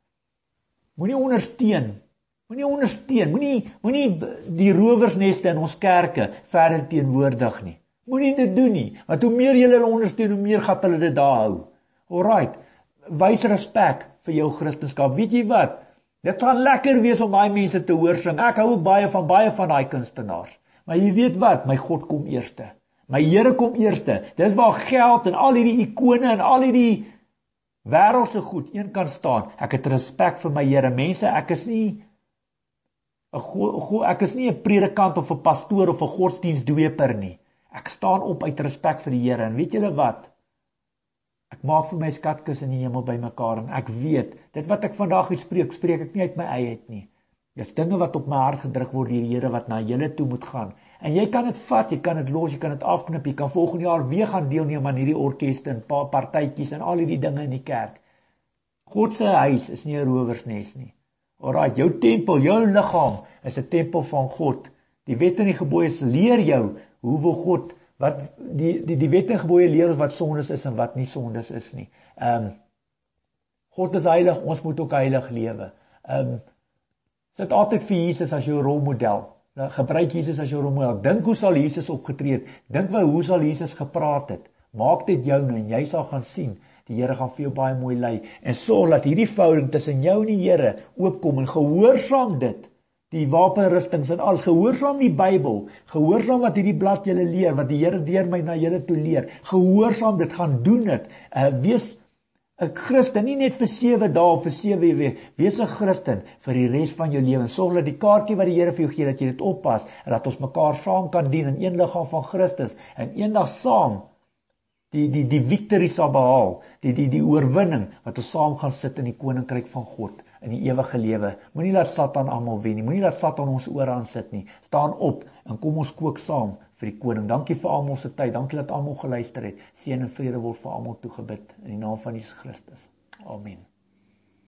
Moenie ondersteun, moenie ondersteun, moenie, moenie die rowersneste in ons kerke verder teenwoordig nie. Moenie dit doen nie, want hoe meer jy hulle ondersteun, hoe meer gaan hulle dit daar hou. Alright, wys respek vir jou Christendom. Weet jy wat? Dit gaan lekker wees om daai mense te hoor sing. Ek hou ook baie van baie van daai kunstenaars. Maar jy weet wat? My God kom eerste. My Here kom eerste. Dis waar geld en al hierdie ikone en al hierdie wêreldse goed een kan staan. Ek het respek vir my Here. Mense, ek is nie 'n go, go, ek is nie 'n predikant of 'n pastoor of 'n godsdienstdweper nie. Ek staan op uit respek vir die Here. En weet julle wat? Ek maak vir my skatkis in die hemel bymekaar en ek weet, dit wat ek vandag spreek, spreek ek nie uit my eie uit nie. Dis dinge wat op my hart gedruk word deur die Here wat na julle toe moet gaan. En jy kan dit vat, jy kan dit los, jy kan dit afknip, jy kan volgende jaar weer gaan deelneem aan hierdie orkeste en pa partytjies en al hierdie dinge in die kerk. God se huis is nie 'n rowersnes nie. Alraai, jou tempel, jou liggaam is 'n tempel van God. Die wet en die gebooies leer jou hoe wil God wat die die die wet en gebooie leer ons wat sondes is en wat nie sondes is nie. Ehm um, God is heilig, ons moet ook heilig lewe. Ehm um, sit altyd vir Jesus as jou rolmodel. Nou, gebruik Jesus as jou rolmodel. Dink hoe sal Jesus opgetree het? Dink wel hoe sal Jesus gepraat het? Maak dit joune en jy sal gaan sien. Die Here gaan vir jou baie mooi lei en sorg dat hierdie verhouding tussen jou en die Here oopkom en gehoorsaam dit. Die wapenrustings en alles, gehoorsaam die Bybel, gehoorsaam wat hierdie blad julle leer, wat die Here deur my na julle toe leer, gehoorsaam dit, gaan doen dit, uh, wees 'n Christen, nie net vir sewe dae of vir sewe weke, wees 'n Christen vir die res van jou lewe, sorg dat die kaartjie wat die Here vir jou gee, dat jy dit oppas, en dat ons mekaar saam kan dien in een liggaam van Christus, en eendag saam die, die, die victory sal behaal, die, die, die oorwinning, wat ons saam gaan sit in die koninkryk van God, in die ewige lewe. Moenie laat Satan almal wen nie, moenie laat Satan ons oor aan sit nie. Staan op en kom ons kook saam vir die koning. Dankie vir almal se tyd, dankie dat almal geluister het. Seën en vrede word vir almal toegebid in die naam van Jesus Christus. Amen.